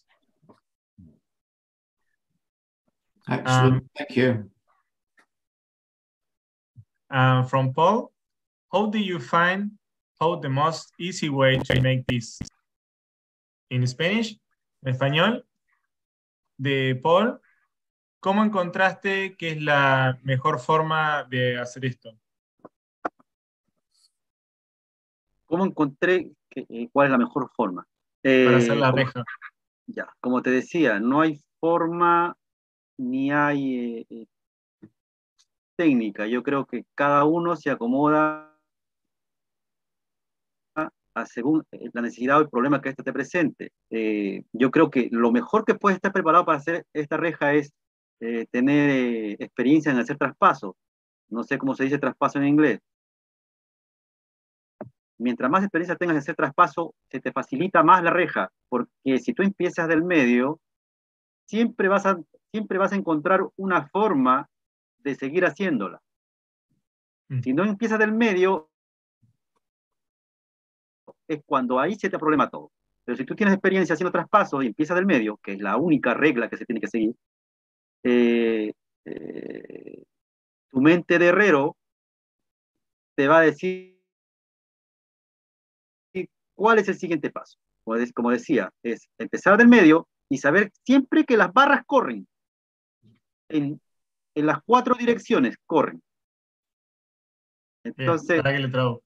Excellent, thank you. From Paul, how do you find the most easy way to make this? In Spanish, en español, de Paul, ¿cómo encontraste que es la mejor forma de hacer esto? ¿Cómo encontré cuál es la mejor forma? Para hacer la reja. Ya, como te decía, no hay forma ni hay técnica. Yo creo que cada uno se acomoda según la necesidad o el problema que éste te presente. Yo creo que lo mejor que puedes estar preparado para hacer esta reja es tener experiencia en hacer traspasos. No sé cómo se dice traspaso en inglés. Mientras más experiencia tengas en hacer traspaso, se te facilita más la reja, porque si tú empiezas del medio, siempre vas a encontrar una forma de seguir haciéndola. Si no empiezas del medio, es cuando ahí se te problema todo. Pero si tú tienes experiencia haciendo traspasos y empiezas del medio, que es la única regla que se tiene que seguir, tu mente de herrero te va a decir cuál es el siguiente paso. Como decía, es empezar del medio y saber siempre que las barras corren. En las 4 direcciones corren. Entonces, para que le trago.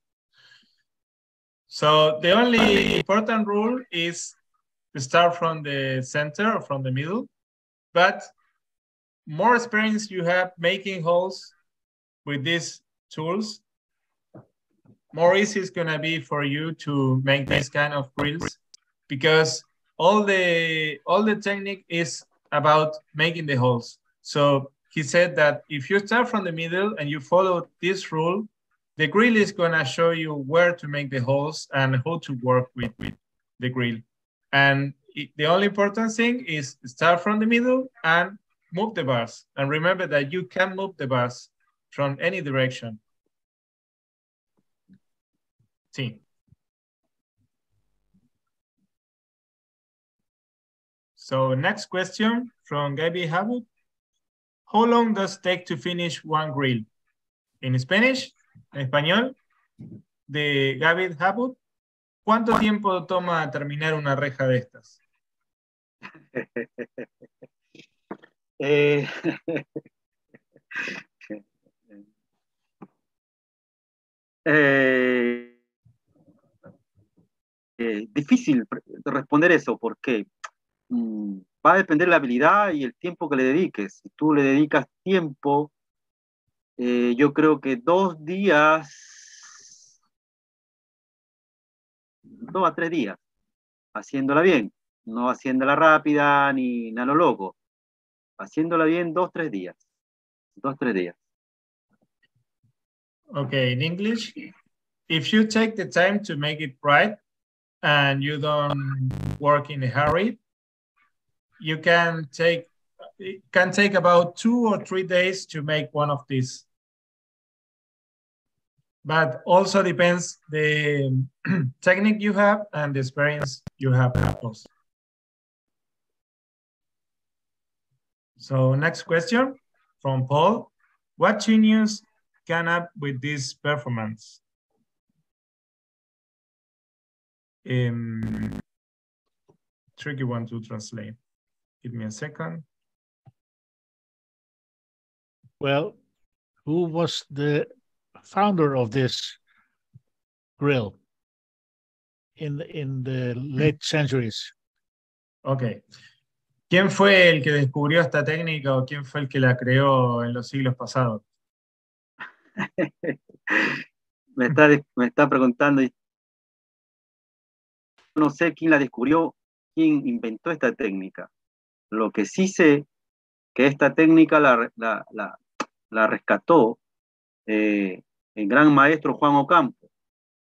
So the only important rule is to start from the center or from the middle, but more experience you have making holes with these tools, more easy it's gonna be for you to make this kind of grills, because all the technique is about making the holes. So he said that if you start from the middle and you follow this rule, the grill is gonna show you where to make the holes and how to work with the grill. And the only important thing is start from the middle and move the bars. And remember that you can move the bars from any direction. Sí. So next question from Gaby Habut. How long does it take to finish one grill? In Spanish, en español, de Gaby Habut. ¿Cuánto tiempo toma terminar una reja de estas? Difícil responder eso porque va a depender de la habilidad y el tiempo que le dediques. Si tú le dedicas tiempo, yo creo que 2 días, 2 a 3 días, haciéndola bien, no haciéndola rápida ni a lo loco, haciéndola bien 2 a 3 días, 2 a 3 días. Okay, in English, if you take the time to make it right and you don't work in a hurry, it can take about 2 or 3 days to make one of these. But also depends the technique you have and the experience you have. So next question from Paul. What genius came up with this performance? Tricky one to translate. Give me a second. Well, who was the founder of this grill in the late centuries? Okay. ¿Quién fue el que descubrió esta técnica o quién fue el que la creó en los siglos pasados? me está preguntando. No sé quién la descubrió, quién inventó esta técnica. Lo que sí sé que esta técnica la rescató el gran maestro Juan Ocampo.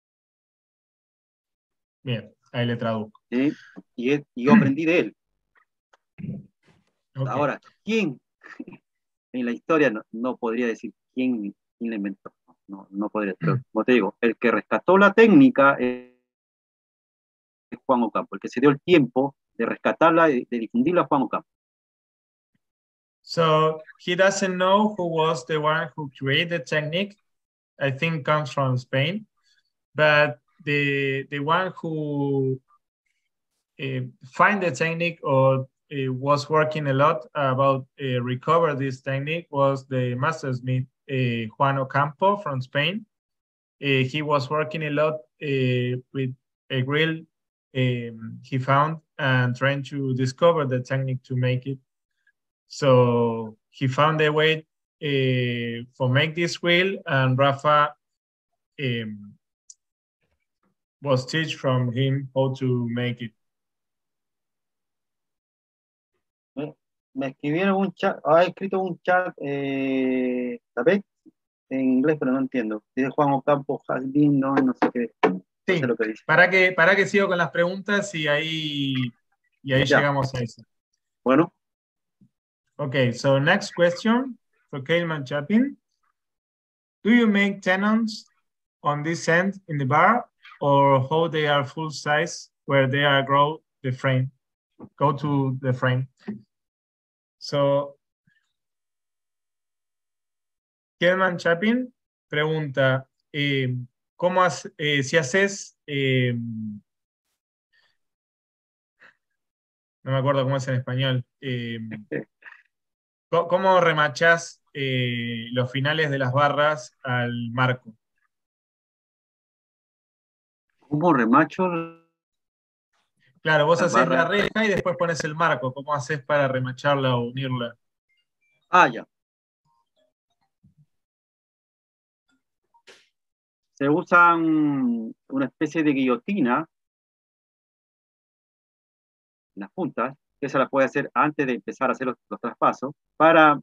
Bien, ahí le traduzco. ¿Sí? Y yo aprendí de él. Okay. Ahora, ¿quién? En la historia no podría decir quién la inventó. No podría. Pero, como te digo, el que rescató la técnica es Juan Ocampo. El que se dio el tiempo de rescatarla, de difundirla, Juan Ocampo. So he doesn't know who was the one who created the technique. I think comes from Spain, but the one who find the technique or was working a lot about recover this technique was the mastersmith Juan Ocampo from Spain. He was working a lot with a grill he found and trying to discover the technique to make it. So he found a way for make this grill, and Rafa was teach from him how to make it. Me escribieron un chat, ha escrito un chat, ¿sabes? En inglés, pero no entiendo. Dice Juan Ocampo, has been, no sé qué. Sí, no sé lo que dice. para que sigo con las preguntas y ahí llegamos a eso. Bueno. Okay, so next question for Kailman Chapin. Do you make tenons on this end in the bar, or how they are full size where they are go to the frame? So, Kailman Chapin pregunta, ¿cómo si haces, no me acuerdo cómo es en español, ¿cómo remachás los finales de las barras al marco? ¿Cómo remacho? Claro, vos haces la reja y después pones el marco. ¿Cómo haces para remacharla o unirla? Ah, ya. Se usan una especie de guillotina en las puntas. Esa la puede hacer antes de empezar a hacer los traspasos para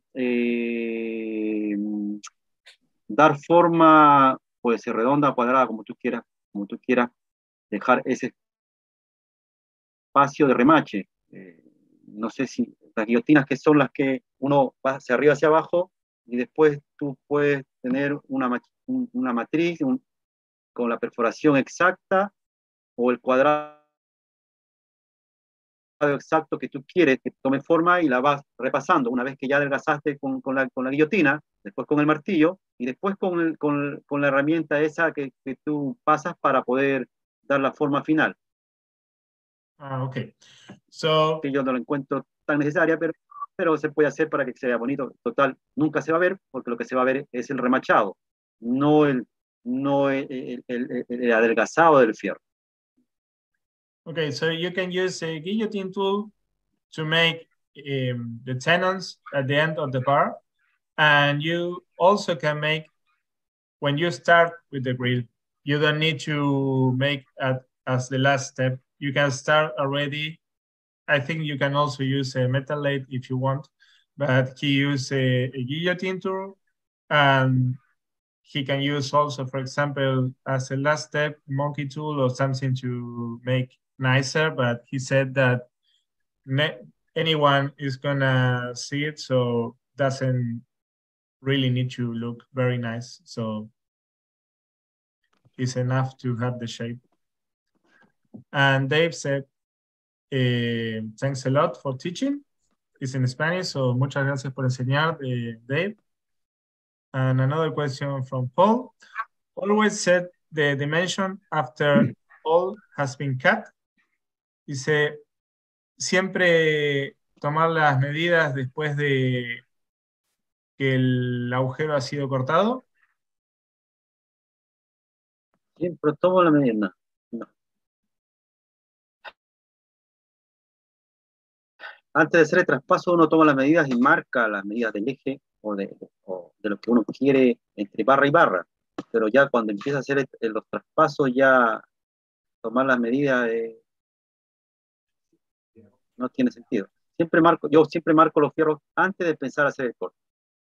dar forma, puede ser redonda, cuadrada, como tú quieras dejar ese espacio de remache. No sé si las guillotinas, que son las que uno va hacia arriba, hacia abajo, y después tú puedes tener una matriz con la perforación exacta o el cuadrado exacto que tú quieres que tome forma, y la vas repasando una vez que ya adelgazaste con la guillotina, después con el martillo y después con la herramienta esa que tú pasas para poder dar la forma final. Ah, ok. So, que yo no lo encuentro tan necesaria, pero se puede hacer para que se vea bonito. Total, nunca se va a ver, porque lo que se va a ver es el remachado, no el adelgazado del fierro. Okay, so you can use a guillotine tool to make the tenons at the end of the bar, and you also can make, when you start with the grill, you don't need to make as the last step. You can start already. I think you can also use a metal lathe if you want, but he used a guillotine tool, and he can use also, for example, as a last step, monkey tool or something to make nicer, but he said that anyone is gonna see it, so doesn't really need to look very nice. So it's enough to have the shape. And Dave said, thanks a lot for teaching. It's in Spanish, so muchas gracias por enseñar, Dave. And another question from Paul. Always set the dimension after all has been cut. Dice, siempre tomar las medidas después de que el agujero ha sido cortado. Siempre tomo la medida. No. Antes de hacer el traspaso, uno toma las medidas y marca las medidas del eje o de lo que uno quiere entre barra y barra. Pero ya cuando empieza a hacer los traspasos, ya tomar las medidas no tiene sentido. Yo siempre marco los fierros antes de pensar hacer el corte.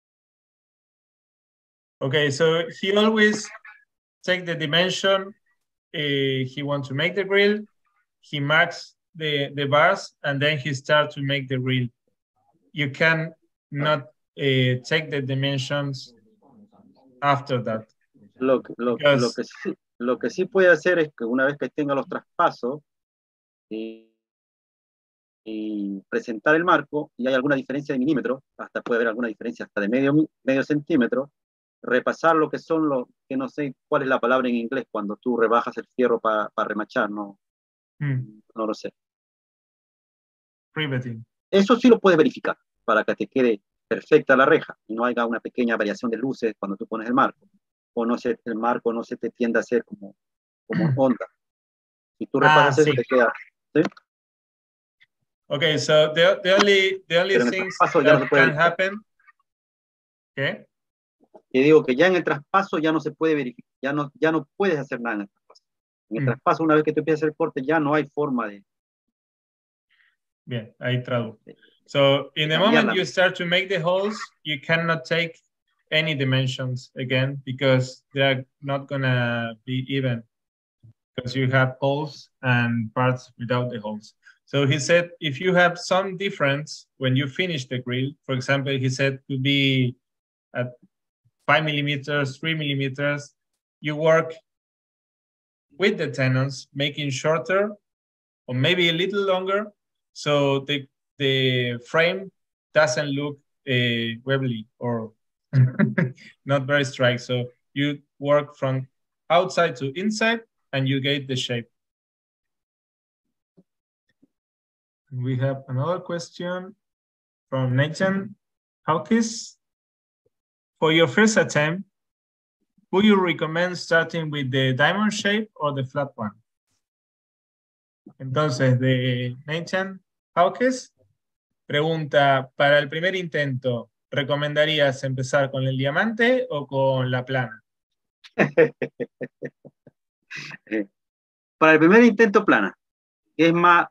Okay, so he always take the dimension he wants to make the grill, he marks the bars, and then he starts to make the grill. You can not take the dimensions after that. Lo que sí puede hacer es que una vez que tenga los traspasos y presentar el marco, y hay alguna diferencia de milímetros, hasta puede haber alguna diferencia hasta de medio centímetro, repasar lo que son que no sé cuál es la palabra en inglés cuando tú rebajas el fierro para remachar, no lo sé. Riveting. Eso sí lo puedes verificar para que te quede perfecta la reja y no haya una pequeña variación de luces cuando tú pones el marco, o el marco no se te tiende a hacer como onda. Si tú repasas eso, te queda, ¿sí? Okay, so the only things that can happen. ¿Qué? Te digo que ya en el traspaso ya no se puede verificar, ya no puedes hacer nada en el traspaso. En el traspaso, una vez que tú empiezas a hacer el corte, ya no hay forma de... Bien, ahí traduzco. So, in the moment you start to make the holes, you cannot take any dimensions again because they're not gonna be even because you have holes and parts without the holes. So he said, if you have some difference when you finish the grill, for example, he said to be at 5 millimeters, 3 millimeters, you work with the tenons, making shorter or maybe a little longer, so the frame doesn't look wibbly or not very straight. So you work from outside to inside and you get the shape. We have another question from Nathan Hawkins. For your first attempt, would you recommend starting with the diamond shape or the flat one? Entonces, de Nathan Hawkins pregunta, para el primer intento, ¿recomendarías empezar con el diamante o con la plana? Para el primer intento, plana. Es más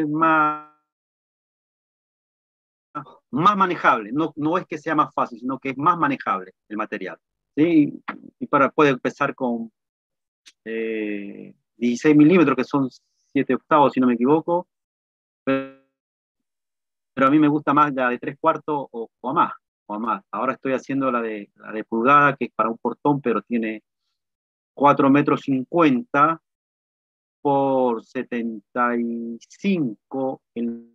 manejable. No es que sea más fácil, sino que es más manejable el material. ¿Sí? Y puede empezar con 16 milímetros, que son 7/8, si no me equivoco. Pero a mí me gusta más la de 3/4 o a más. Ahora estoy haciendo la de pulgada, que es para un portón, pero tiene 4,50 metros por 75 el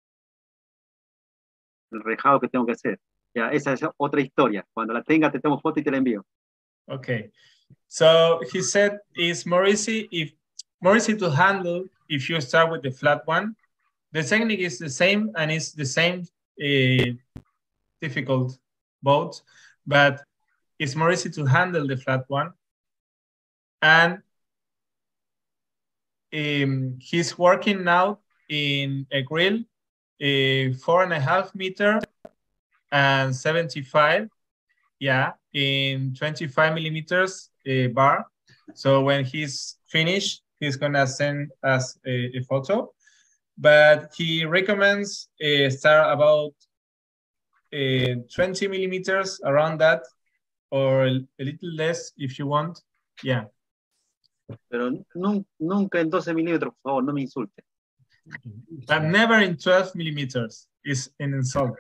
rejado que tengo que hacer. Ya, esa es otra historia. Cuando la tenga, te tomo foto y te la envío. Okay. So he said it's more easy to handle if you start with the flat one. The technique is the same and it's the same difficult boat, but it's more easy to handle the flat one. And he's working now in a grill, 4.5 meters and 75, yeah, in 25 millimeters bar. So when he's finished, he's gonna send us a photo. But he recommends start about 20 millimeters, around that, or a little less if you want. Yeah. Pero nunca en 12 milímetros, por favor, no me insulte. But never in 12 millimeters is an insult.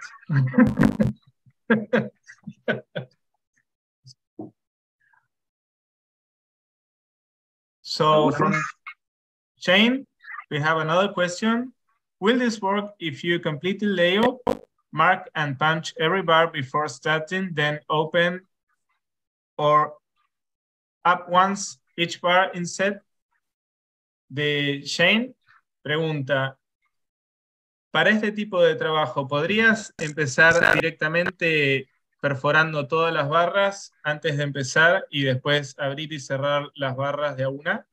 So from Shane, we have another question. Will this work if you complete the layout, mark and punch every bar before starting, then open or up once each bar instead? De Shane pregunta, para este tipo de trabajo, ¿podrías empezar directamente perforando todas las barras antes de empezar y después abrir y cerrar las barras de a una?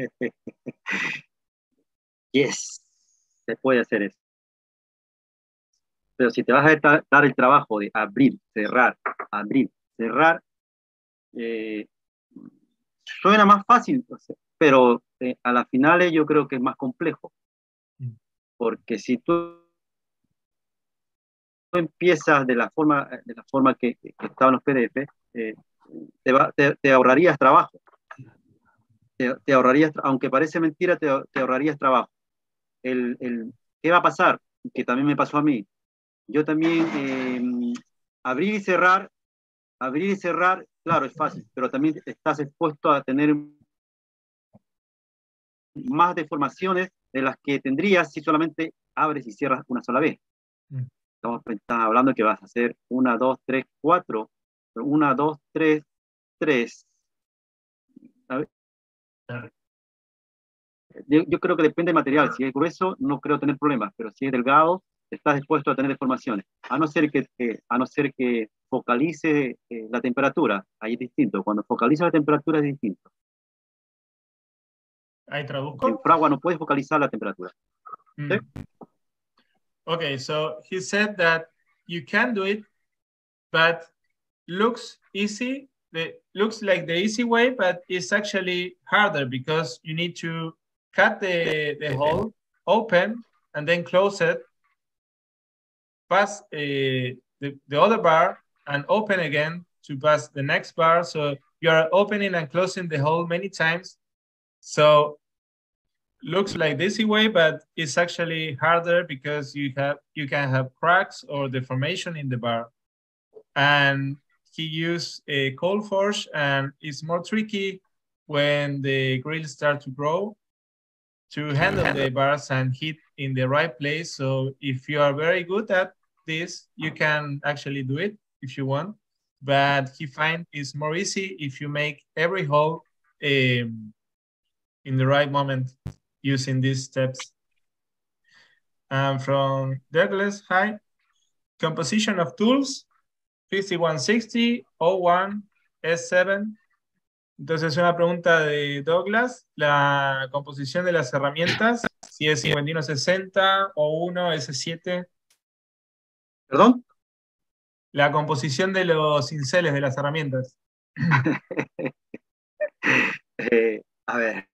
Yes, se puede hacer eso. Pero si te vas a dar el trabajo de abrir, cerrar, suena más fácil, pero a las finales yo creo que es más complejo. Porque si tú empiezas de la forma que estaban los PDF, te ahorrarías trabajo. Te ahorrarías, aunque parece mentira, te ahorrarías trabajo. ¿Qué va a pasar? Que también me pasó a mí. Yo también abrir y cerrar, claro, es fácil, pero también estás expuesto a tener más deformaciones de las que tendrías si solamente abres y cierras una sola vez. Estamos hablando que vas a hacer 1, 2, 3, 4, 1, 2, 3, 3. Yo creo que depende del material. Si es grueso, no creo tener problemas, pero si es delgado, estás dispuesto a tener deformaciones. A no ser que focalice la temperatura, ahí es distinto. Cuando focaliza la temperatura es distinto. ¿Ahí traduzco? En fragua no puedes focalizar la temperatura. ¿Sí? Okay, so he said that you can do it, but looks easy looks like the easy way, but it's actually harder because you need to cut the hole, open, and then close it, pass the other bar, and open again to pass the next bar. So you are opening and closing the hole many times. So looks like the easy way, but it's actually harder because you can have cracks or deformation in the bar. And he used a cold forge, and it's more tricky when the grills start to grow to handle the bars and hit in the right place. So if you are very good at this, you can actually do it if you want. But he finds it's more easy if you make every hole in the right moment using these steps. From Douglas, hi. Composition of tools, 5160, 01, S7. Entonces una pregunta de Douglas, la composición de las herramientas, si es 5160, O1, S7. ¿Perdón? La composición de los cinceles de las herramientas. A ver.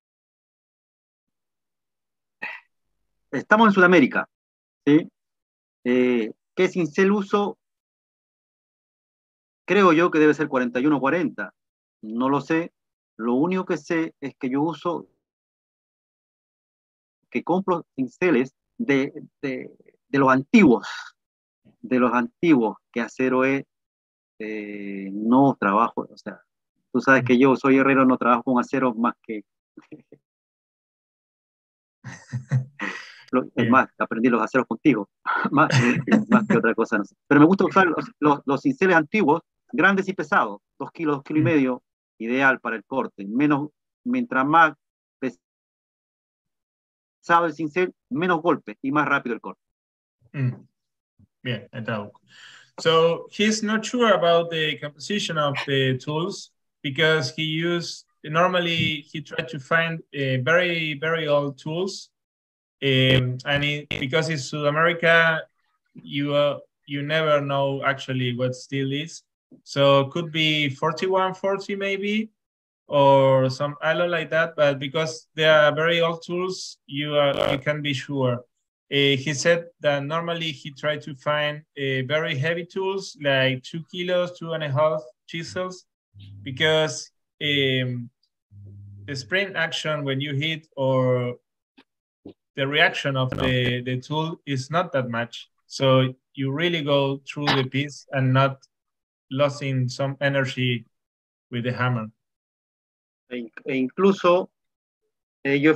Estamos en Sudamérica, ¿sí? ¿Qué cincel uso? Creo yo que debe ser 4140. No lo sé. Lo único que sé es que yo uso, que compro cinceles de los antiguos. De los antiguos, que acero es, no trabajo, o sea, tú sabes que yo soy herrero, no trabajo con acero más que... Es más, aprendí los aceros contigo, más que otra cosa, no sé. Pero me gusta usar los cinceles antiguos, grandes y pesados, 2 kilos, 2 kilos y medio, ideal para el corte. Mientras más pesado el cincel, menos golpe y más rápido el corte. Bien, so he's not sure about the composition of the tools because normally he tried to find very, very old tools. Because it's South America, you never know actually what steel is. So could be 4140 maybe, or some alloy like that. But because they are very old tools, you can be sure. He said that normally he tried to find very heavy tools like 2 kilos, 2.5 chisels, because the spring action when you hit or the reaction of the tool is not that much. So you really go through the piece and not losing some energy with the hammer. Incluso yo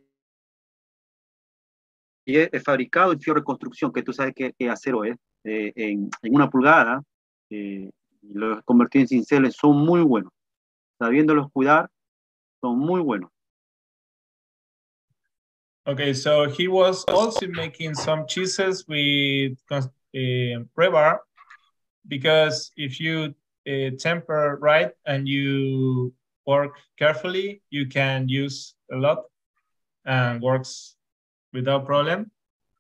he fabricado el fierro de construcción, que tú sabes que acero es, en 1 pulgada, y los he convertido en cinceles, son muy buenos. Sabiéndolos cuidar, son muy buenos. Okay, so he was also making some chisels with rebar, because if you temper right and you work carefully, you can use a lot and works without problem.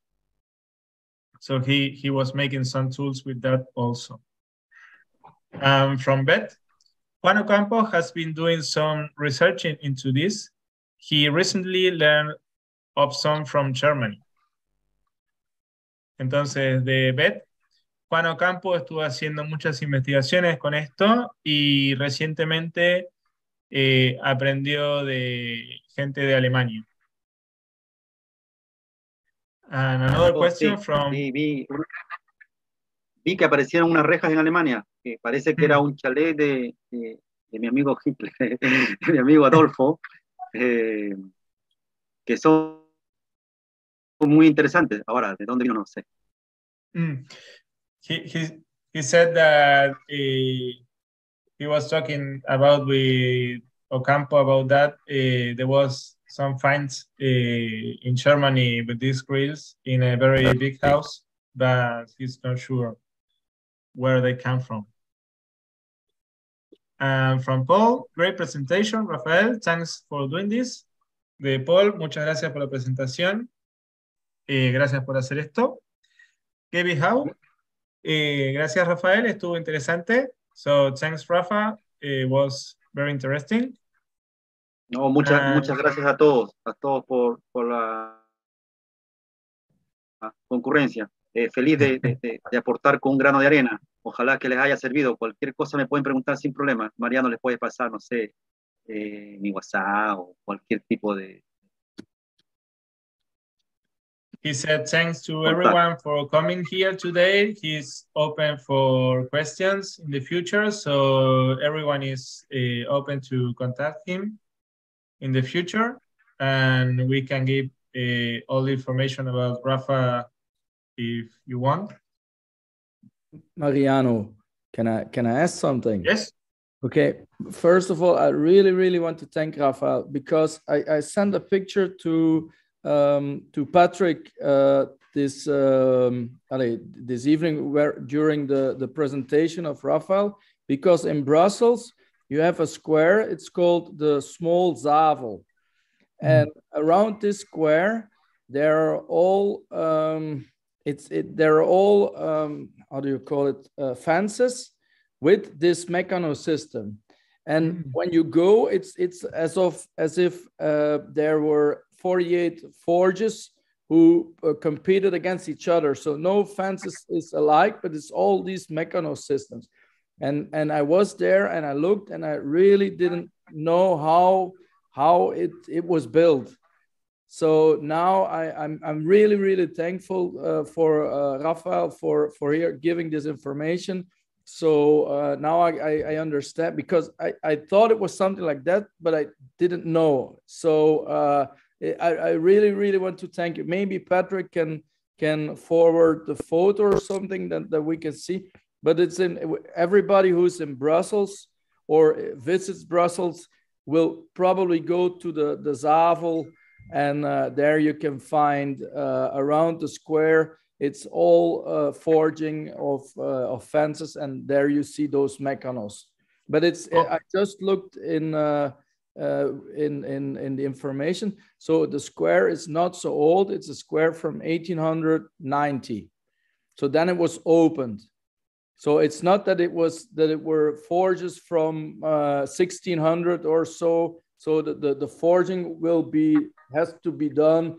So he was making some tools with that also. From Beth, Juan Ocampo has been doing some research into this. He recently learned of some from Germany. Entonces, de Beth, Juan Ocampo estuvo haciendo muchas investigaciones con esto y recientemente aprendió de gente de Alemania. And another question from... Vi que aparecieron unas rejas en Alemania, que parece que era un chalet de mi amigo Hitler, de mi amigo Adolfo, que son muy interesantes. Ahora, ¿de dónde vino? No sé. He said that he was talking about with Ocampo about that. There was some finds in Germany with these grills in a very big house, but he's not sure where they come from. From Paul, great presentation. Rafael, thanks for doing this. De Paul, muchas gracias por la presentación. Gracias por hacer esto. Gaby Howe, gracias Rafael, estuvo interesante. So thanks Rafa was very interesting. No, muchas gracias a todos por la concurrencia. Feliz de aportar con un grano de arena. Ojalá que les haya servido. Cualquier cosa me pueden preguntar sin problema. Mariano les puede pasar, no sé, mi WhatsApp o cualquier tipo de... He said thanks to everyone for coming here today. He's open for questions in the future, so everyone is open to contact him in the future, and we can give all the information about Rafa if you want. Mariano, can I ask something? Yes. Okay. First of all, I really want to thank Rafael, because I sent a picture to Patrick this evening during the presentation of Rafael, because in Brussels you have a square. It's called the Small Zavel, and around this square there are all how do you call it, fences with this mechano system. And when you go, it's as if there were 48 forges who competed against each other. So no fences is alike, but it's all these mechano systems. And I was there and I looked and I really didn't know how it was built. So now I'm really thankful for Rafael for here giving this information. So now I understand, because I thought it was something like that, but I didn't know. So I really want to thank you. Maybe Patrick can forward the photo or something that we can see. But it's everybody who's in Brussels or visits Brussels will probably go to the Zavel, and there you can find around the square. It's all forging of fences, and there you see those mechanos. But I just looked in the information. So the square is not so old. It's a square from 1890. So then it was opened. So it's not that it were forges from 1600 or so. So the forging has to be done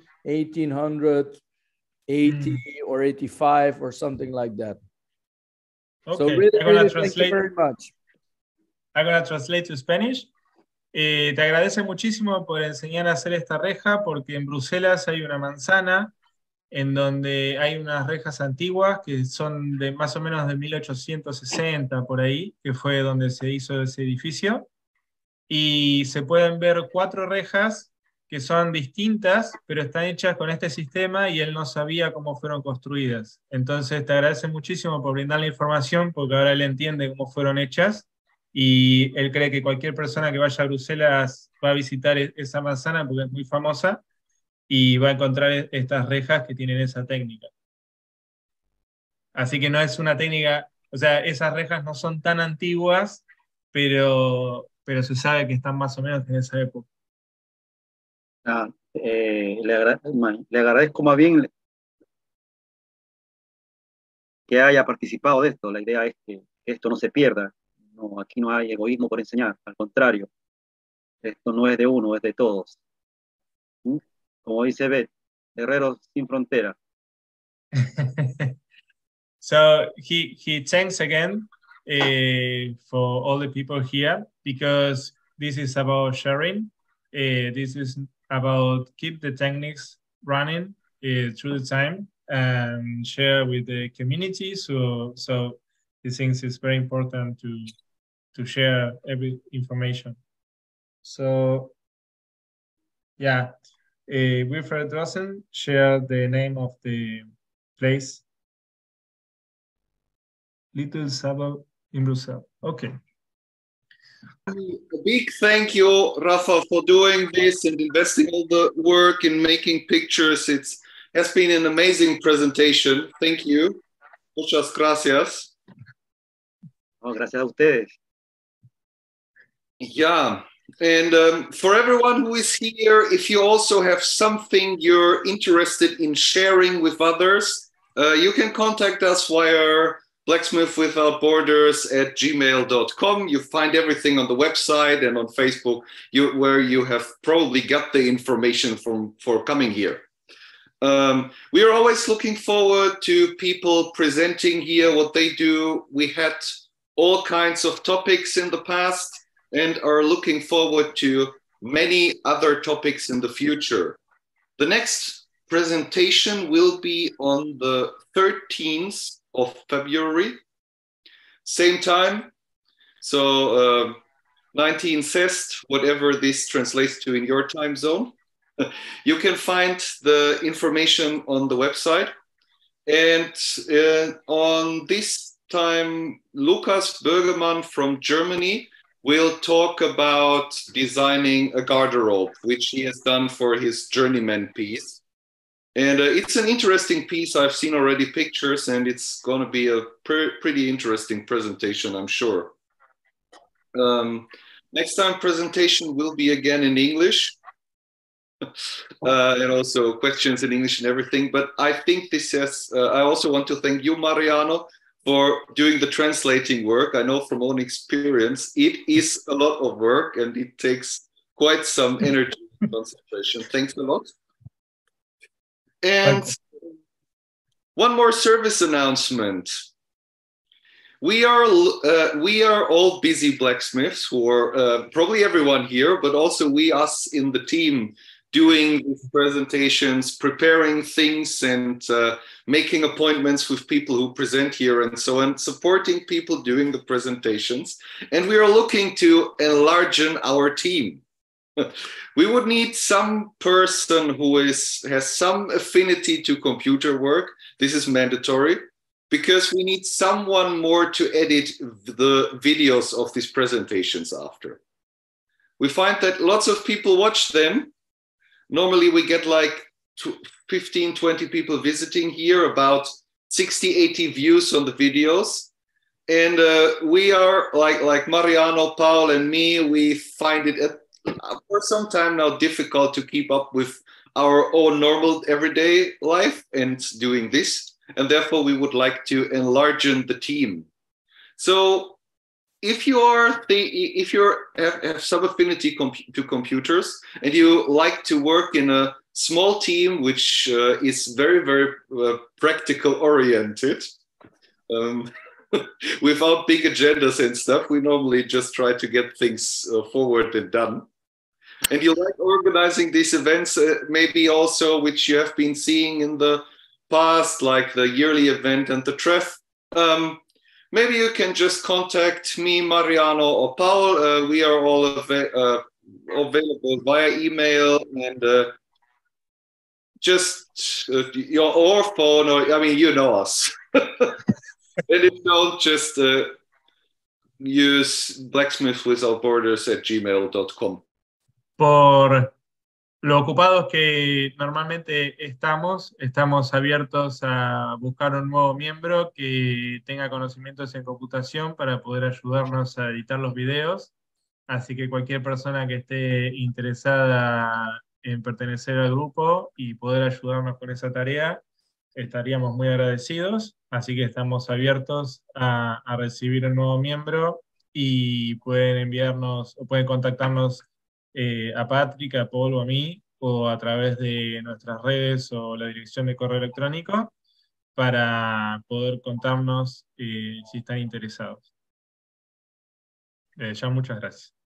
1880 or 85 or something like that. Okay. So really thank you very much. I'm going to translate to Spanish. Te agradece muchísimo por enseñar a hacer esta reja, porque en Bruselas hay una manzana en donde hay unas rejas antiguas que son de más o menos de 1860 por ahí, que fue donde se hizo ese edificio, y se pueden ver 4 rejas que son distintas, pero están hechas con este sistema y él no sabía cómo fueron construidas. Entonces te agradece muchísimo por brindar la información, porque ahora él entiende cómo fueron hechas, y él cree que cualquier persona que vaya a Bruselas va a visitar esa manzana porque es muy famosa, y va a encontrar estas rejas que tienen esa técnica. Así que no es una técnica, o sea, esas rejas no son tan antiguas, pero se sabe que están más o menos en esa época. Le agradezco más bien que haya participado de esto. La idea es que esto no se pierda. No, aquí no hay egoísmo por enseñar, al contrario. Esto no es de uno, es de todos. Como dice Beth, Guerreros sin frontera. So he thanks again for all the people here, because this is about sharing. This is about keep the techniques running through the time and share with the community. So he thinks it's very important to share every information. So yeah. Wilfred Drossen shared the name of the place, Little Zavel in Brussels. Okay. A big thank you, Rafa, for doing this and investing all the work in making pictures. It has been an amazing presentation. Thank you. Muchas gracias. Oh, gracias a ustedes. Yeah. And for everyone who is here, if you also have something you're interested in sharing with others, you can contact us via blacksmithwithoutborders@gmail.com. You find everything on the website and on Facebook, where you have probably got the information for coming here. We are always looking forward to people presenting here what they do. We had all kinds of topics in the past and are looking forward to many other topics in the future. The next presentation will be on the 13th of February, same time. So 19 Cest, whatever this translates to in your time zone. You can find the information on the website. And on this time, Lukas Bögemann from Germany will talk about designing a garderobe, which he has done for his journeyman piece. And it's an interesting piece. I've seen already pictures, and it's going to be a pretty interesting presentation, I'm sure. Next time presentation will be again in English. And also questions in English and everything. But I think this has, I also want to thank you, Mariano, for doing the translating work. I know from own experience, it is a lot of work and it takes quite some energy and concentration. Thanks a lot. And one more service announcement. We are all busy blacksmiths, who are probably everyone here, but also us in the team, doing these presentations, preparing things, and making appointments with people who present here and so on, supporting people doing the presentations. And we are looking to enlarge our team. We would need some person who has some affinity to computer work. This is mandatory, because we need someone more to edit the videos of these presentations after. We find that lots of people watch them. Normally we get like 15, 20 people visiting here, about 60, 80 views on the videos. And we are like Mariano, Paul, and me, we find it for some time now difficult to keep up with our own normal everyday life and doing this. And therefore we would like to enlarge the team. So if you have some affinity to computers and you like to work in a small team, which is very, very practical oriented, without big agendas and stuff, we normally just try to get things forward and done. And you like organizing these events, maybe also, which you have been seeing in the past, like the yearly event and the Treff. Maybe you can just contact me, Mariano, or Paul. We are all available via email, and just your phone, or I mean, you know us. And if don't, just use blacksmithwithoutborders@gmail.com. Por lo ocupados que normalmente estamos abiertos a buscar un nuevo miembro que tenga conocimientos en computación para poder ayudarnos a editar los videos. Así que cualquier persona que esté interesada en pertenecer al grupo y poder ayudarnos con esa tarea, estaríamos muy agradecidos. Así que estamos abiertos a recibir un nuevo miembro, y pueden enviarnos o pueden contactarnos a Patrick, a Paul o a mí, o a través de nuestras redes o la dirección de correo electrónico, para poder contarnos si están interesados. Ya muchas gracias.